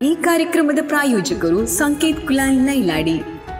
ಈ ಕಾರ್ಯಕ್ರಮದ ಪ್ರಾಯೋಜಕರು ಸಂಕೇತ್ ಕುಲಾಲ್ ನೈಲಾಡಿ.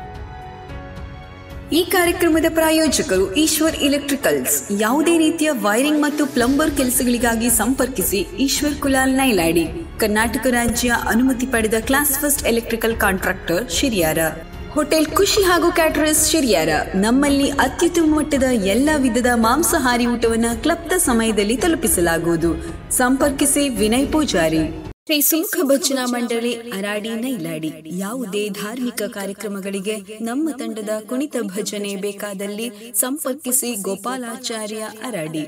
ಈ ಕಾರ್ಯಕ್ರಮದ ಪ್ರಾಯೋಜಕರು ಈಶ್ವರ್ ಎಲೆಕ್ಟ್ರಿಕಲ್ಸ್. ಯಾವುದೇ ರೀತಿಯ ವೈರಿಂಗ್ ಮತ್ತು ಪ್ಲಂಬರ್ ಕೆಲಸಗಳಿಗಾಗಿ ಸಂಪರ್ಕಿಸಿ ಈಶ್ವರ್ ಕುಲಾಲ್ ನೈಲಾಡಿ. ಕರ್ನಾಟಕ ರಾಜ್ಯ ಅನುಮತಿ ಪಡೆದ class first electrical contractor Shiriyara. Hotel Khushi ಹಾಗೂ ಕ್ಯಾಟರರ್ಸ್ ಶಿರಿಯಾರ. ನಮ್ಮಲ್ಲಿ ಅತ್ಯುತ್ತಮ ಮಟ್ಟದ ಎಲ್ಲ ವಿಧದ ಮಾಂಸಾಹಾರಿ ಊಟವನ್ನು ಕ್ಲಬ್ದ ಸಮಯದಲ್ಲಿ ತಲುಪಿಸಲಾಗುವುದು. ಸಂಪರ್ಕಿಸಿ ವಿನಯ್ ಪೂಜಾರಿ. ಶ್ರೀ ಸುಮುಖ ಭಜನಾ ಮಂಡಳಿ ಅರಾಡಿ ನೈಲಾಡಿ. ಯಾವುದೇ ಧಾರ್ಮಿಕ ಕಾರ್ಯಕ್ರಮಗಳಿಗೆ ನಮ್ಮ ತಂಡದ ಕುಣಿತ ಭಜನೆ ಬೇಕಾದಲ್ಲಿ ಸಂಪರ್ಕಿಸಿ ಗೋಪಾಲಾಚಾರ್ಯ ಅರಾಡಿ.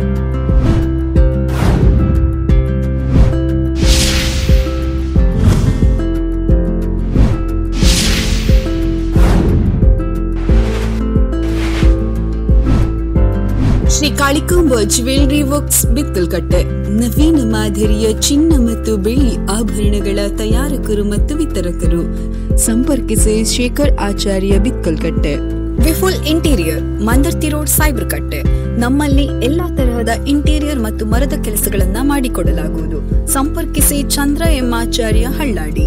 Shri Kalikamba jewellery works Bittalkatte. ನವೀನ ಮಾದರಿಯ ಚಿನ್ನ ಮತ್ತು ಬೆಳ್ಳಿ ಆಭರಣಗಳ ತಯಾರಕರು ಮತ್ತು ವಿತರಕರು. ಸಂಪರ್ಕಿಸಿ Shekhar Acharya Bittalkatte. Vipul interior, Mandarthi road, Saibarkatte. ನಮ್ಮಲ್ಲಿ ಎಲ್ಲಾ ತರಹದ ಇಂಟೀರಿಯರ್ ಮತ್ತು ಮರದ ಕೆಲಸಗಳನ್ನ ಮಾಡಿಕೊಡಲಾಗುವುದು. ಸಂಪರ್ಕಿಸಿ ಚಂದ್ರ ಎಂ ಆಚಾರ್ಯ ಹಳ್ಳಾಡಿ.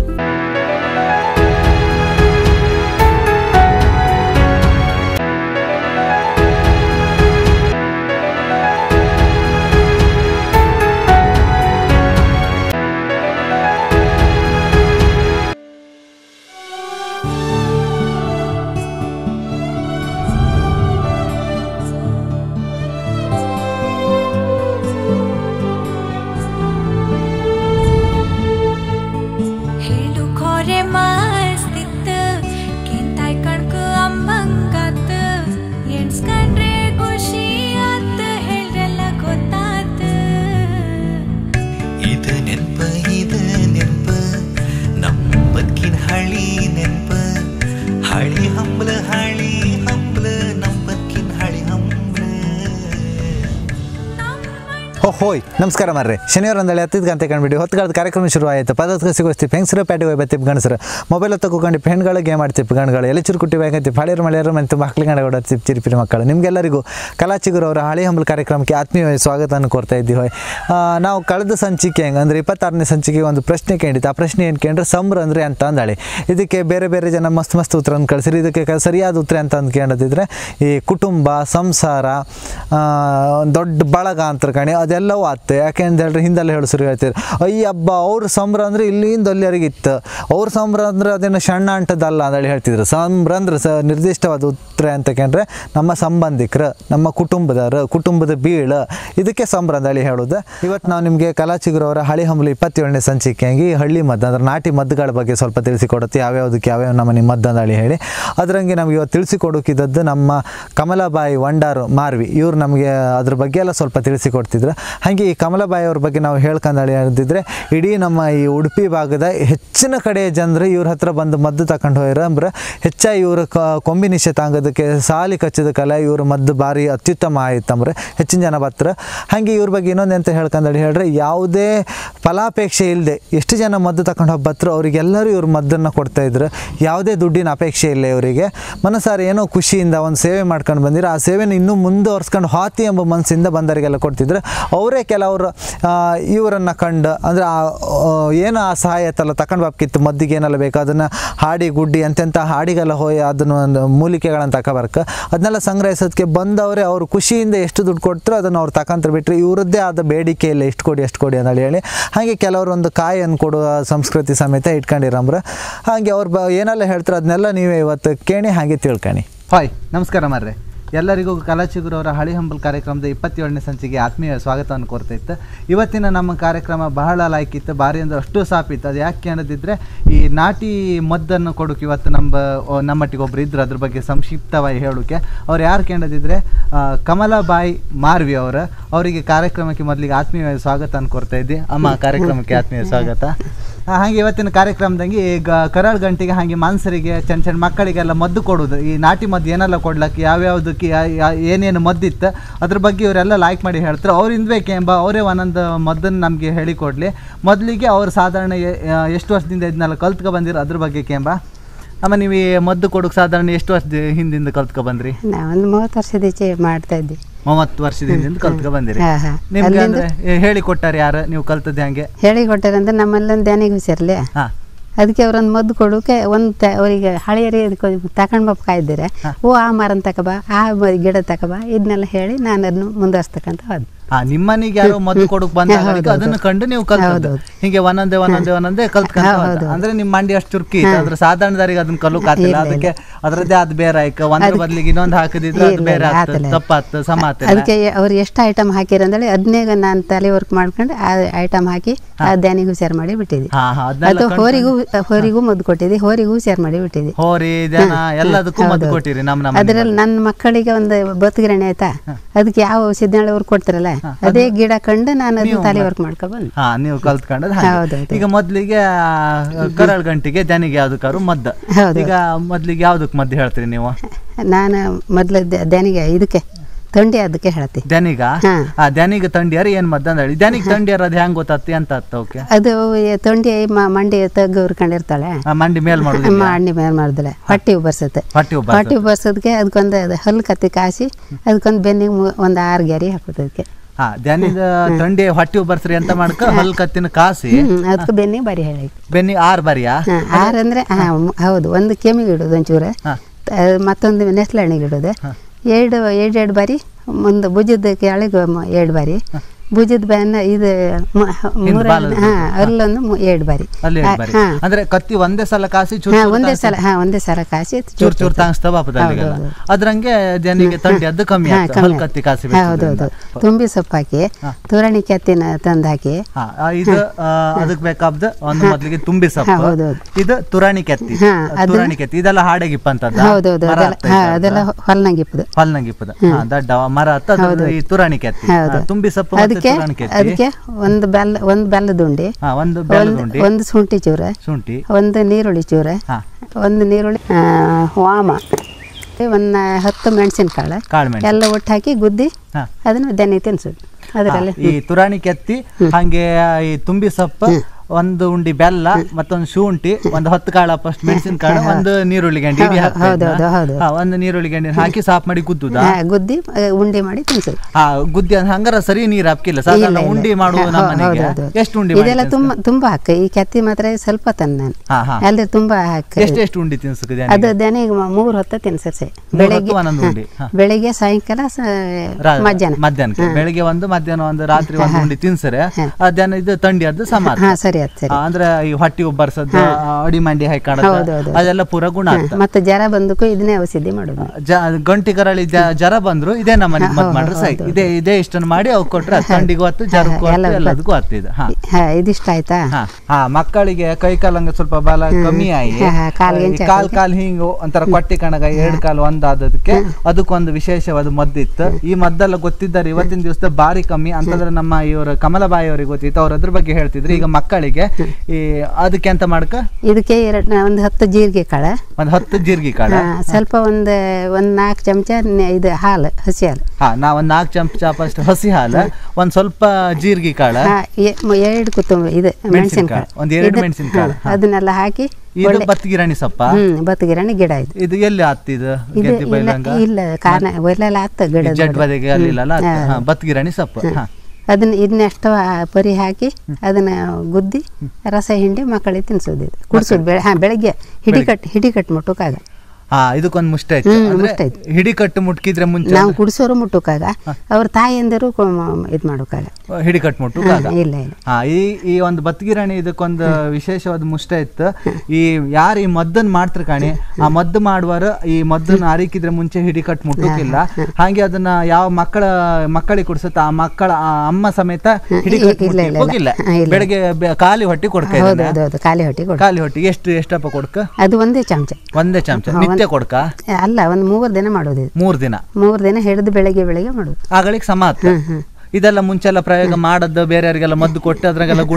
ಹೋಯ್ ನಮಸ್ಕಾರ ಮಾರ್ರೆ. ಶನಿವಾರ ಒಂದಳೆ 10 ಗಂಟೆ ಕಂಡುಬಿಡಿ ಹೊತ್ತುಗಾಲದ ಕಾರ್ಯಕ್ರಮ ಶುರು ಆಯಿತು. ಪದಕ್ಕೆ ಸಿಗೋಸ್ತಿ ಹೆಂಗಸರು ಪ್ಯಾಟಿಗೆ ಹೋಗಿ ಬತ್ತಿಪ್ ಗಣಸರು ಮೊಬೈಲ್ ತಗೊಂಡು ಹೆಣ್ಗಳು ಗೇಮ್ ಆಡ್ತಿಪ್ಪು ಗಣ್ಗಳು ಎಲೆ ಚುರುಕುಟ್ಟಿ ಬೇಕಂತಿಪ್ಪು ಹಳೆಯರು ಮಳೆಯರು ಮತ್ತು ಮಕ್ಳು ಗಂಡ ಓಡಾಡ್ತಿಪ್ಪು ಚಿರಿಪಿರಿ ಮಕ್ಕಳು. ನಿಮಗೆಲ್ಲರಿಗೂ ಕಲಾಚಿಗುರು ಅವರ ಹಳಿ ಹಂಬಲ್ ಕಾರ್ಯಕ್ರಮಕ್ಕೆ ಆತ್ಮೀಯ ಸ್ವಾಗತವನ್ನು ಕೋರ್ತಾ ಇದ್ದೀವಿ. ನಾವು ಕಳೆದ ಸಂಚಿಕೆ ಅಂದರೆ 26ನೇ ಸಂಚಿಕೆಗೆ ಒಂದು ಪ್ರಶ್ನೆ ಕೇಳಿತ್ತು. ಆ ಪ್ರಶ್ನೆ ಏನು ಕೇಳಿದ್ರೆ ಸಂಬ್ರ ಅಂದರೆ ಅಂತ ಅಂದಾಳೆ. ಇದಕ್ಕೆ ಬೇರೆ ಬೇರೆ ಜನ ಮಸ್ತ್ ಉತ್ತರವನ್ನು ಕಳಿಸಿರಿ. ಇದಕ್ಕೆ ಸರಿಯಾದ ಉತ್ತರ ಅಂತ ಅಂದು ಕೇಳೋದಿದ್ರೆ ಈ ಕುಟುಂಬ, ಸಂಸಾರ, ದೊಡ್ಡ ಬಳಗ ಅಂತ ಕಣಿ ಅದೆಲ್ಲವೂ ಆತ್ತೆ. ಯಾಕೆ ಅಂತ ಹೇಳಿದ್ರೆ ಹಿಂದೆಲ್ಲ ಹೇಳೋರು ಹೇಳ್ತೀರಿ ಅಯ್ಯ ಹಬ್ಬ ಅವ್ರ ಸಂಬ್ರ ಅಂದರೆ ಇಲ್ಲಿಂದ ಅಲ್ಲಿವರೆಗಿತ್ತು, ಅವ್ರ ಸಂಬ್ರ ಅಂದರೆ ಅದೇನು ಸಣ್ಣ ಅಂಟದಲ್ಲ ಅಂತೇಳಿ ಹೇಳ್ತಿದ್ರು. ಸಂಬ್ರ ಅಂದ್ರೆ ನಿರ್ದಿಷ್ಟವಾದ ಉತ್ತರ ಅಂತ ಕೇಳಿದ್ರೆ ನಮ್ಮ ಸಂಬಂಧಿಕರು, ನಮ್ಮ ಕುಟುಂಬದ ಬೀಳು, ಇದಕ್ಕೆ ಸಂಬ್ರ ಅಂತೇಳಿ ಹೇಳೋದು. ಇವತ್ತು ನಾವು ನಿಮಗೆ ಕಲಾಚಿಗುರು ಅವರ ಹಳಿ ಹಂಬಲು 27ನೇ ಸಂಚಿಕೆಯಾಗಿ ಹಳ್ಳಿ ಮದ್ದು ಅಂದರೆ ನಾಟಿ ಮದ್ದುಗಳ ಬಗ್ಗೆ ಸ್ವಲ್ಪ ತಿಳಿಸಿಕೊಡುತ್ತೆ. ಯಾವ್ಯಾವುದಕ್ಕೆ ಯಾವ್ಯಾವ ನಮ್ಮನೆ ಮದ್ದು ಅಂತೇಳಿ ಹೇಳಿ ಅದರಂಗೆ ನಮಗೆ ಇವತ್ತು ತಿಳಿಸಿಕೊಡೋಕಿದ್ದದ್ದು ನಮ್ಮ ಕಮಲಾಬಾಯಿ ವಂಡಾರು ಮಾರ್ವಿ. ಇವ್ರು ನಮಗೆ ಅದ್ರ ಬಗ್ಗೆ ಎಲ್ಲ ಸ್ವಲ್ಪ ತಿಳಿಸಿಕೊಡ್ತಿದ್ರು. ಹಾಗೆ ಈ ಕಮಲಾಬಾಯಿ ಅವ್ರ ಬಗ್ಗೆ ನಾವು ಹೇಳ್ಕೊಂಡಳಿ ಹೇಳ್ತಿದ್ರೆ ಇಡೀ ನಮ್ಮ ಈ ಉಡುಪಿ ಭಾಗದ ಹೆಚ್ಚಿನ ಕಡೆ ಜನರು ಇವ್ರ ಹತ್ರ ಬಂದು ಮದ್ದು ತಗೊಂಡು ಹೋಯ್ರ ಅಂದ್ರೆ ಹೆಚ್ಚಾಗಿ ಇವರು ಕೊಂಬಿ ನಿಶ್ಚಿತ ಆಗೋದಕ್ಕೆ ಸಾಲಿ ಕಚ್ಚದ ಕಲೆ ಇವ್ರ ಮದ್ದು ಭಾರಿ ಅತ್ಯುತ್ತಮ ಆಯ್ತಂದ್ರೆ ಹೆಚ್ಚಿನ ಜನ ಬರ್ತಾರೆ. ಹಾಗೆ ಇವ್ರ ಬಗ್ಗೆ ಇನ್ನೊಂದು ಅಂತ ಹೇಳ್ಕೊಂಡಳಿ ಹೇಳ್ರೆ ಯಾವುದೇ ಫಲಾಪೇಕ್ಷೆ ಇಲ್ಲದೆ ಎಷ್ಟು ಜನ ಮದ್ದು ತಗೊಂಡು ಹೋಗ್ಬತ್ರು ಅವರಿಗೆಲ್ಲರೂ ಇವ್ರ ಮದ್ದನ್ನು ಕೊಡ್ತಾಯಿದ್ರು. ಯಾವುದೇ ದುಡ್ಡಿನ ಅಪೇಕ್ಷೆ ಇಲ್ಲ ಇವರಿಗೆ. ಮನಸಾರ ಏನೋ ಖುಷಿಯಿಂದ ಒಂದು ಸೇವೆ ಮಾಡ್ಕೊಂಡು ಬಂದಿರೋ ಆ ಸೇವೆನ ಇನ್ನೂ ಮುಂದುವರ್ಸ್ಕೊಂಡು ಹಾತಿ ಎಂಬ ಮನಸ್ಸಿಂದ ಬಂದವರಿಗೆಲ್ಲ ಕೊಡ್ತಿದ್ರು. ಅವರೇ ಕೆಲವರು ಇವರನ್ನು ಕಂಡು ಅಂದರೆ ಏನು ಆ ಸಹಾಯ ಐತಲ್ಲ ತಗೊಂಡು ಬಾಪ್ಕಿತ್ತು ಮದ್ದಿಗೆ ಏನೆಲ್ಲ ಬೇಕು ಅದನ್ನು ಹಾಡಿ ಗುಡ್ಡಿ ಅಂತೆಂಥ ಹಾಡಿಗೆಲ್ಲ ಹೋಗಿ ಅದನ್ನು ಒಂದು ಮೂಲಿಕೆಗಳನ್ನು ತಗೊಬರ್ಕ ಅದನ್ನೆಲ್ಲ ಸಂಗ್ರಹಿಸೋದಕ್ಕೆ ಬಂದವರೇ ಅವರು ಖುಷಿಯಿಂದ ಎಷ್ಟು ದುಡ್ಡು ಕೊಡ್ತಾರೋ ಅದನ್ನು ಅವ್ರು ತಗೊಂತ ಬಿಟ್ಟರೆ ಇವರದ್ದೇ ಆದ ಬೇಡಿಕೆ ಇಲ್ಲ ಎಷ್ಟು ಕೊಡಿ ಅಂತ ಹೇಳಿ. ಹಾಗೆ ಕೆಲವರು ಒಂದು ಕಾಯನ್ನು ಕೊಡುವ ಸಂಸ್ಕೃತಿ ಸಮೇತ ಇಟ್ಕೊಂಡಿರಂಬ್ರ. ಹಾಗೆ ಅವ್ರು ಏನೆಲ್ಲ ಹೇಳ್ತಾರೆ ಅದನ್ನೆಲ್ಲ ನೀವೇ ಇವತ್ತು ಕೇಳಿ ಹಾಗೆ ತಿಳ್ಕೊಳ್ಳಿ. ಹಾಯ್ ನಮಸ್ಕಾರ ಮಾರ್ರೆ. ಎಲ್ಲರಿಗೂ ಕಲಾಚಿಗುರು ಅವರ ಹಳಿ ಹಂಬಲ್ ಕಾರ್ಯಕ್ರಮದ 27ನೇ ಸಂಚಿಕೆ ಆತ್ಮೀಯ ಸ್ವಾಗತವನ್ನು ಕೋರ್ತಾ ಇತ್ತು. ಇವತ್ತಿನ ನಮ್ಮ ಕಾರ್ಯಕ್ರಮ ಬಹಳ ಲಾಯ್ಕಿತ್ತು, ಭಾರಿ ಅಂದರೆ ಅಷ್ಟು ಸಾಪಿತ್ತು. ಅದು ಯಾಕೆ ಅನ್ನೋದಿದ್ರೆ ಈ ನಾಟಿ ಮದ್ದನ್ನು ಕೊಡೋಕೆ ಇವತ್ತು ನಮ್ಮೊಟ್ಟಿಗೆ ಒಬ್ರು ಇದ್ರು. ಅದ್ರ ಬಗ್ಗೆ ಸಂಕ್ಷಿಪ್ತವಾಗಿ ಹೇಳೋಕೆ ಅವ್ರು ಯಾರು ಕೇಳೋದಿದ್ರೆ ಕಮಲಾಬಾಯಿ ಮಾರ್ವಿ ಅವರಿಗೆ ಕಾರ್ಯಕ್ರಮಕ್ಕೆ ಮೊದಲಿಗೆ ಆತ್ಮೀಯ ಸ್ವಾಗತವನ್ನು ಕೋರ್ತಾ ಇದ್ದಿ. ಅಮ್ಮ ಕಾರ್ಯಕ್ರಮಕ್ಕೆ ಆತ್ಮೀಯ ಸ್ವಾಗತ. ಹಾಗೆ ಇವತ್ತಿನ ಕಾರ್ಯಕ್ರಮದಂಗೆ ಈಗ ಕರಾಳ ಗಂಟೆಗೆ ಹಾಗೆ ಮಾನ್ಸರಿಗೆ ಸಣ್ಣ ಮಕ್ಕಳಿಗೆಲ್ಲ ಮದ್ದು ಕೊಡೋದು, ಈ ನಾಟಿ ಮದ್ದು ಏನೆಲ್ಲ ಕೊಡ್ಲಕ್ಕೆ ಯಾವ್ಯಾವುದಕ್ಕೆ ಏನೇನು ಮದ್ದಿತ್ತು ಅದ್ರ ಬಗ್ಗೆ ಇವರೆಲ್ಲ ಲೈಕ್ ಮಾಡಿ ಹೇಳ್ತಾರೆ. ಅವ್ರಿಂದ ಬೇಕೆಂಬ ಅವರೇ ಒಂದೊಂದು ಮದ್ದನ್ನು ನಮಗೆ ಹೇಳಿಕೊಡ್ಲಿ. ಮೊದಲಿಗೆ ಅವ್ರು ಸಾಧಾರಣ ಎಷ್ಟು ವರ್ಷದಿಂದ ಇದನ್ನೆಲ್ಲ ಕಲ್ತ್ಕೊ ಬಂದಿರೋ ಅದ್ರ ಬಗ್ಗೆ ಕೇಂಬ. ಅಮ್ಮ ನೀವು ಮದ್ದು ಕೊಡೋಕೆ ಸಾಧಾರಣ ಎಷ್ಟು ವರ್ಷದ ಹಿಂದಿಂದ ಕಲ್ತ್ಕೊ ಬಂದ್ರಿ? ನಾವೊಂದು 30 ವರ್ಷದ ಈಚೆ ಮಾಡ್ತಾ ಇದ್ವಿ. 30 ವರ್ಷದಿಂದ ಕಲ್ತ್ಕೊ ಬಂದಿರಿ. ಹಾ, ಹಾ. ನಿಮ್ಗೆ ಅಂದ್ರೆ ಹೇಳಿ ಕೊಟ್ಟಾರ ಯಾರು, ನೀವು ಕಲ್ತದ್ದು ಹೆಂಗೆ? ಹೇಳಿ ಕೊಟ್ಟಾರಂದ್ರೆ ನಮ್ಮಲ್ಲೊಂದು ಧ್ಯಾನಿಗೆ ಹುಷಾರಲ್ಲ, ಹಾ ಅದಕ್ಕೆ ಅವ್ರೊಂದು ಮದ್ದು ಕೊಡೋಕೆ ಅವರಿಗೆ ಹಳೆಯರಿ ತಕೊಂಡ್ ಬಾಪ ಕಾಯ್ದಿರೆ, ಆ ಮರನ್ ತಕಬಾ, ಆ ಗಿಡ ತಕಬಾ, ಇದನ್ನೆಲ್ಲ ಹೇಳಿ ನಾನು ಅದನ್ನು ಮುಂದುವರ್ಸ್ತಕ್ಕಂತ ಹೋದ್. ನಿಮ್ಮನಿಗೆ ಯಾರೋ ಮದ್ದು ಕೊಡಕ್ ಬಂದಾಗ ಅದನ್ನ ಕಂಡು ನೀವು ಕಲ್ತದ್ದು ಹಿಂಗೆ ಒಂದೊಂದೇ ಕಲ್ತ್ಕೊಂತ ಅಂದ್ರೆ ನಿಮ್ ಮಂಡಿ ಅಷ್ಟು ಚುರ್ಕಿ ಅದ್ರ ಸಾಧಾರಣದವರಿಗೆ ಅದನ್ನ ಕಲುಕ್ ಆಗ್ತಿಲ್ಲ. ಅದಕ್ಕೆ ಅದ್ರದ್ದೇ ಅದ್ ಬೇರೆ ಆಯ್ಕ ಒಂದ್ರ ಬದ್ಲಿಗೆ ಇನ್ನೊಂದು ಹಾಕಿದಿದ್ರೆ ಅದು ಬೇರೆ ಆಗ್ತದೆ, ತಪ್ಪಾಗ್ತದೆ, ಸಮ ಆಗ್ತದೆ. ಅದಕ್ಕೆ ಅವ್ರು ಎಷ್ಟು ಐಟಮ್ ಹಾಕಿರಂದೇಳಿ ಅದನ್ನೇ ನಾನು ತಲೆ ವರ್ಕ್ ಮಾಡ್ಕೊಂಡು ಆ ಐಟಮ್ ಹಾಕಿ ಆ ಧ್ಯಾನಿಗೆ ಹುಷಾರು ಮಾಡಿ ಬಿಟ್ಟಿದ್ದೆ. ಅದು ಹೋರಿಗೂ ಮದ್ದು ಕೊಟ್ಟಿದ್ದೆ, ಹೋರಿಗೂ ಹುಷಾರು ಮಾಡಿ ಬಿಟ್ಟಿದ್ದೆ. ಹೋರಿ ಜನ ಎಲ್ಲದಕ್ಕೂ ಮದ್ದು ಕೊಟ್ಟಿರಿ. ಅದ್ರಲ್ಲಿ ನನ್ನ ಮಕ್ಕಳಿಗೆ ಒಂದು ಬತ್ತುಗಿರಣೆ ಆಯ್ತಾ, ಅದಕ್ಕೆ ಯಾವ ಔಷಧಿನಾಳೆ ಅವ್ರು ಕೊಡ್ತಾರಲ್ಲ ಅದೇ ಗಿಡ ಕಂಡು ನಾನು ಅದನ್ನ ತಲೆ ವರ್ಕ್ ಮಾಡ್ಕೊ ಬಂದು. ನೀವು ಕಲ್ತ್ಕೊಂಡದ್. ಈಗ ಮೊದ್ಲಿಗೆ ಕರಳ್ ಗಂಟಿಗೆ ದನಿಗೆ ಯಾವ್ದಕ್ಕಾರು ಮದ್ದು. ಈಗ ಮೊದ್ಲಿಗೆ ಯಾವ್ದಕ್ ಮದ್ದು ಹೇಳ್ತೀರಿ ನೀವು? ನಾನು ಮೊದ್ಲು ದನಿಗೆ ಇದಕ್ಕೆ ತಂಡಿ ಅದಕ್ಕೆ ಹೇಳ್ತೀನಿ. ದನಿಗೆ ತಂಡಿಯಾರ ಏನ್ ಮದ್ದು ಅಂದ್ರೆ ದನಿಗೆ ತಂಡಿಯಾರ ಅದ್ ಹೆಂಗ್ ಗೊತ್ತಾಗ್ತಿ ಅಂತ ಓಕೆ. ಅದು ತಂಡಿ ಮಂಡಿ ತಗ್ಗು ಉರ್ಕೊಂಡಿರ್ತಾಳೆ, ಮಂಡಿ ಮೇಲ್ ಮಾಡುದು, ಮಂಡಿ ಮೇಲ್ ಮಾಡಿದ್ರೆ ಹೊಟ್ಟಿ ಉಬ್ಬರ್ಸತ್ತೆ. ಹೊಟ್ಟಿ ಉಬ್ಬರ್ಸೋದಕ್ಕೆ ಅದಕ್ಕೊಂದು ಹಲ್ಲು ಕತ್ತಿ ಕಾಸಿ ಅದಕ್ಕೊಂದು ಬೆನ್ನಿಗೆ ಒಂದು 6 ಗೆರೆ ಹಾಕೋದಕ್ಕೆ. ಧ್ಯಾನಿದ ತಂಡಿ ಹೊಟ್ಟಿ ಉಬ್ಬರ್ಸ್ರಿ ಅಂತ ಮಾಡ್ಕ ಹಲ್ ಕತ್ತಿನ ಕಾಸಿ ಅದಕ್ಕೆ ಬೆನ್ನಿಗೆ ಬರಿ ಹೇಳಿ. ಬೆನ್ನಿ 6 ಬರಿಯಾ? 6 ಅಂದ್ರೆ ಹೌದು. ಒಂದು ಕೆಮ್ಮಿಗೆ ಇಡೋದು ಒಂಚೂರು, ಮತ್ತೊಂದು ನೆಸ್ಲಹಣ್ಣಿಗೆ ಇಡೋದು. ಎರಡು ಬಾರಿ ಒಂದು ಭುಜದ ಕೆಳಗೆ 2 ಬಾರಿ, ಭುಜದ ಬ್ಯಾನ್ ಇದು ಅಲ್ಲೊಂದು 2 ಬಾರಿ. ಅಂದ್ರೆ ಕತ್ತಿ ಒಂದೇ ಸಲ ಕಾಸಿ ಒಂದೇ ಸಲ ಕಾಸಿ ಚೂರ್ ಚೂರ್ ತಾಂಗ್ಸ್ತಾವ ಅದ್ರಂಗೆ ದನಿಗೆ ತಂಡಿ ಅದು ಕಮ್ಮಿ ಕತ್ತಿ ಕಾಸಿ. ಹೌದೌದು. ತುಂಬಿ ಸೊಪ್ಪು ಹಾಕಿ ತುರಾಣಿ ಕೆತ್ತಿನ ತಂದು ಹಾಕಿ ಇದು ಅದಕ್ ಬೇಕಾದ ಒಂದು ಮೊದ್ಲಿಗೆ ತುಂಬಿ ಸೊಪ್ಪು, ಇದು ತುರಾಣಿ ಕೆತ್ತಿ ಇದೆಲ್ಲ ಹಾಡಗಿಪ್ಪ ಅಂತದ್ದು. ಹೌದೌದು. ಅದೆಲ್ಲ ಹೊಲ್ನಂಗಿಪ್ಪದ ದಡ್ಡ ಮರ ಈ ತುರಾಣಿ ಕೆತ್ತಿ. ತುಂಬಿ ಸೊಪ್ಪು ಅದಕ್ಕೆ ಒಂದು ಬೆಲ್ಲದ ಉಂಡಿ, ಒಂದು ಶುಂಠಿ ಚೂರ, ಒಂದು ನೀರುಳ್ಳಿ ಚೂರ, ಒಂದು ನೀರುಳ್ಳಿ ವಾಮ, ಒಂದು 10 ಮೆಣಸಿನಕಾಳು ಎಲ್ಲ ಒಟ್ಟು ಹಾಕಿ ಗುದ್ದಿ ಅದನ್ನ ದನಿ ತಿನ್ಸೋದು. ಅದರಲ್ಲಿ ಈ ತುರಾಣಿ ಕೆತ್ತಿ ಹಂಗೆ ಈ ತುಂಬಿ ಸೊಪ್ಪು, ಒಂದು ಉಂಡಿ ಬೆಲ್ಲ, ಮತ್ತೊಂದು ಶುಂಠಿ, ಒಂದು 10 ಕಾಳು ಫಸ್ಟ್ ಮೆಣಸಿನಕಾಳು, ಒಂದು ನೀರುಳ್ಳಿ ಗಂಡಿ, ಒಂದು ನೀರುಳ್ಳಿ ಗಂಡಿ ಹಾಕಿ ಸಾಫ್ ಮಾಡಿ ಗುದ್ದಿ ಉಂಡಿ ಮಾಡಿ ತಿನ್ಸೋದು. ಗುದ್ದಿ ಹಂಗಾರ ಸರಿ ನೀರ್ ಹಾಕಿಲ್ಲ, ಸಾಧಾರಣ ಉಂಡಿ ಮಾಡುವ ನಮ್ಮನೆಗೆ ಎಷ್ಟು ಉಂಡಿ ಇದೆಲ್ಲ ತುಂಬಾ ಹಾಕ. ಈ ಕೆತ್ತಿ ಮಾತ್ರ ಸ್ವಲ್ಪ ತನ್ನ ನಾನು ಅಲ್ದೆ ತುಂಬಾ ಹಾಕ. ಎಷ್ಟು ಉಂಡಿ ತಿನ್ಸಕ್ಕೆ? ಅದು ದನಿಗೆ 3 ಹೊತ್ತ ತಿನ್ಸರ್ಸೆ. ಬೆಳಿಗ್ಗೆ ಸಾಯಂಕಾಲ ಮಧ್ಯಾಹ್ನಕ್ಕೆ, ಬೆಳಿಗ್ಗೆ ಒಂದು ಮಧ್ಯಾಹ್ನ ಒಂದು ರಾತ್ರಿ ಒಂದು ಉಂಡಿ ತಿನ್ಸರೆ ಅದೇನ ಇದು ತಂಡಿ ಅದು ಸಮ. ಅಂದ್ರೆ ಈ ಹೊಟ್ಟಿ ಉಬ್ಬರ್ಸದ್ದು, ಅಡಿ ಮಂಡಿ ಹಾಕೋದು ಅದೆಲ್ಲ ಪೂರ ಗುಣ ಆಗ್ತದೆ. ಮತ್ತೆ ಜರ ಬಂದಕ್ಕೂ ಇದನ್ನೇ ಔಷಧಿ ಮಾಡೋದು. ಗಂಟಿ ಕರಳಿ ಜರ ಬಂದ್ರು ಇದೇ ನಮ್ಮನೆ ಮದ್ ಮಾಡ್ರೆ ಸೈ. ಇದೇ ಇಷ್ಟನ್ನು ಮಾಡಿ ಅವ್ ಕೊಟ್ರೆ ತಂಡಿಗೂ ಆತು, ಜರಕ್ಕೂ ಎಲ್ಲದಕ್ಕೂ ಆಗ್ತಿದೆ. ಇದಿಷ್ಟ ಆಯ್ತಾ? ಮಕ್ಕಳಿಗೆ ಕೈ ಕಾಲಂಗ ಸ್ವಲ್ಪ ಬಲ ಕಮ್ಮಿ ಆಗಿ ಕಾಲ್ ಹಿಂಗ ಒಂಥರ ಕೊಟ್ಟಿ ಕಣಗ 2 ಕಾಲು ಒಂದಾದಕ್ಕೆ ಅದಕ್ಕೊಂದು ವಿಶೇಷವಾದ ಮದ್ದಿತ್ತು. ಈ ಮದ್ದೆಲ್ಲ ಗೊತ್ತಿದ್ದಾರೆ ಇವತ್ತಿನ ದಿವಸದ ಬಾರಿ ಕಮ್ಮಿ ಅಂತಂದ್ರೆ ನಮ್ಮ ಇವರು ಕಮಲಬಾಯಿ ಅವ್ರಿಗೆ ಗೊತ್ತಿತ್ತು, ಅವ್ರ ಅದ್ರ ಬಗ್ಗೆ ಹೇಳ್ತಿದ್ರು. ಈಗ ಮಕ್ಕಳಿಗೆ ಈ ಅದಕ್ಕೆ ಅಂತ ಮಾಡ್ಕ ಇದಕ್ಕೆ ಒಂದು 10 ಜೀರಿಗೆ ಕಾಳು, ಒಂದು 10 ಜೀರಿಗೆ ಕಾಳು, ಸ್ವಲ್ಪ ಒಂದು 4 ಚಮಚ ಇದು ಹಾಲು, ಹಸಿ ಹಾಲು. ನಾ ಒಂದು 4 ಚಮಚ ಫಸ್ಟ್ ಹಸಿ ಹಾಲು, ಒಂದ್ ಸ್ವಲ್ಪ ಜೀರಿಗೆ ಕಾಳು, 2 ಕೊತ್ತಂಬರಿ ಇದು ಮೆಣಸಿನಕಾಳು, ಒಂದ್ 2 ಮೆಣಸಿನಕಾಳು, ಅದನ್ನೆಲ್ಲ ಹಾಕಿ. ಇದು ಬತ್ತಗಿರಣಿ ಸೊಪ್ಪ, ಬತ್ತಗಿರಣಿ ಗಿಡ ಇದು ಎಲ್ಲಿ ಆಗ್ತಿದ್ದು? ಇಲ್ಲ ಕಾರಣ ಒಳ್ಳೆಲ್ಲ ಆಗ್ತ ಗಿಡ ಜಡ್ ಬದಿಗೆ ಅಲ್ಲಿಲ್ಲ ಬತ್ತಗಿರಣಿ ಸೊಪ್ಪು. ಇದನ್ನೆಷ್ಟು ಪರಿ ಹಾಕಿ ಅದನ್ನ ಗುದ್ದಿ ರಸ ಹಿಂಡಿ ಮಕ್ಕಳಿಗೆ ತಿನ್ಸೋದು, ಕುಡಿಸೋದು. ಬೆಳಗ್ಗೆ ಹಿಡಿಕಟ್ಟು ಮುಟ್ಟುಕಾಗ. ಇದಕ್ಕೊಂದು ಮುಷ್ಟ ಹಿಡಿಕಟ್ಟು ಮುಟ್ಕಿದ್ರೆ ಮುಂಚೆ ನಾವು ಕುಡಿಸೋರು ಮುಟ್ಟುಕಾಗ, ಅವ್ರ ತಾಯಿಯಂದರು ಇದ್ ಮಾಡೋಕಾಗ ಹಿಡಿಕಟ್ಟು ಮುಟ್ಟುಕಾಗ. ಇಲ್ಲ ಈ ಒಂದು ಬತ್ತಗಿರಣಿ ಇದಕ್ಕೊಂದು ವಿಶೇಷವಾದ ಮುಷ್ಟ ಇತ್ತು. ಈ ಯಾರು ಈ ಮದ್ದನ್ ಮಾಡ್ತಾರೆ ಕಾಣಿ, ಆ ಮದ್ದು ಮಾಡುವರು ಈ ಮದ್ದನ್ನ ಅರಿಕಿದ್ರೆ ಮುಂಚೆ ಹಿಡಿಕಟ್ಟು ಮುಟ್ಟುಕಿಲ್ಲ. ಹಾಗೆ ಅದನ್ನ ಯಾವ ಮಕ್ಕಳಿಗೆ ಕುಡಿಸುತ್ತ ಆ ಮಕ್ಕಳ ಅಮ್ಮ ಸಮೇತ ಹಿಡಿಕಟ್ಟು ಹೋಗಿಲ್ಲ. ಬೆಳಗ್ಗೆ ಖಾಲಿ ಹೊಟ್ಟಿ ಕೊಡ್ಕ, ಖಾಲಿ ಹೊಟ್ಟಿ ಎಷ್ಟಪ್ಪ ಕೊಡ್ಕ? ಅದು ಒಂದೇ ಚಮಚ ನಿತ್ಯ ಕೊಡ್ಕ? ಅಲ್ಲ, ಒಂದು 3 ದಿನ ಮಾಡೋದು. 3 ದಿನ ಹಿಡಿದು ಬೆಳಗ್ಗೆ ಮಾಡೋದು. ಆಗಳಿಗೆ ಸಮ. ಇದೆಲ್ಲ ಮುಂಚೆಲ್ಲ ಪ್ರಯೋಗ ಮಾಡದ್ದು, ಬೇರೆಯವರಿಗೆಲ್ಲ ಮದ್ದು ಕೊಟ್ಟು ಅದ್ರಾಗೆಲ್ಲ ಗುಣ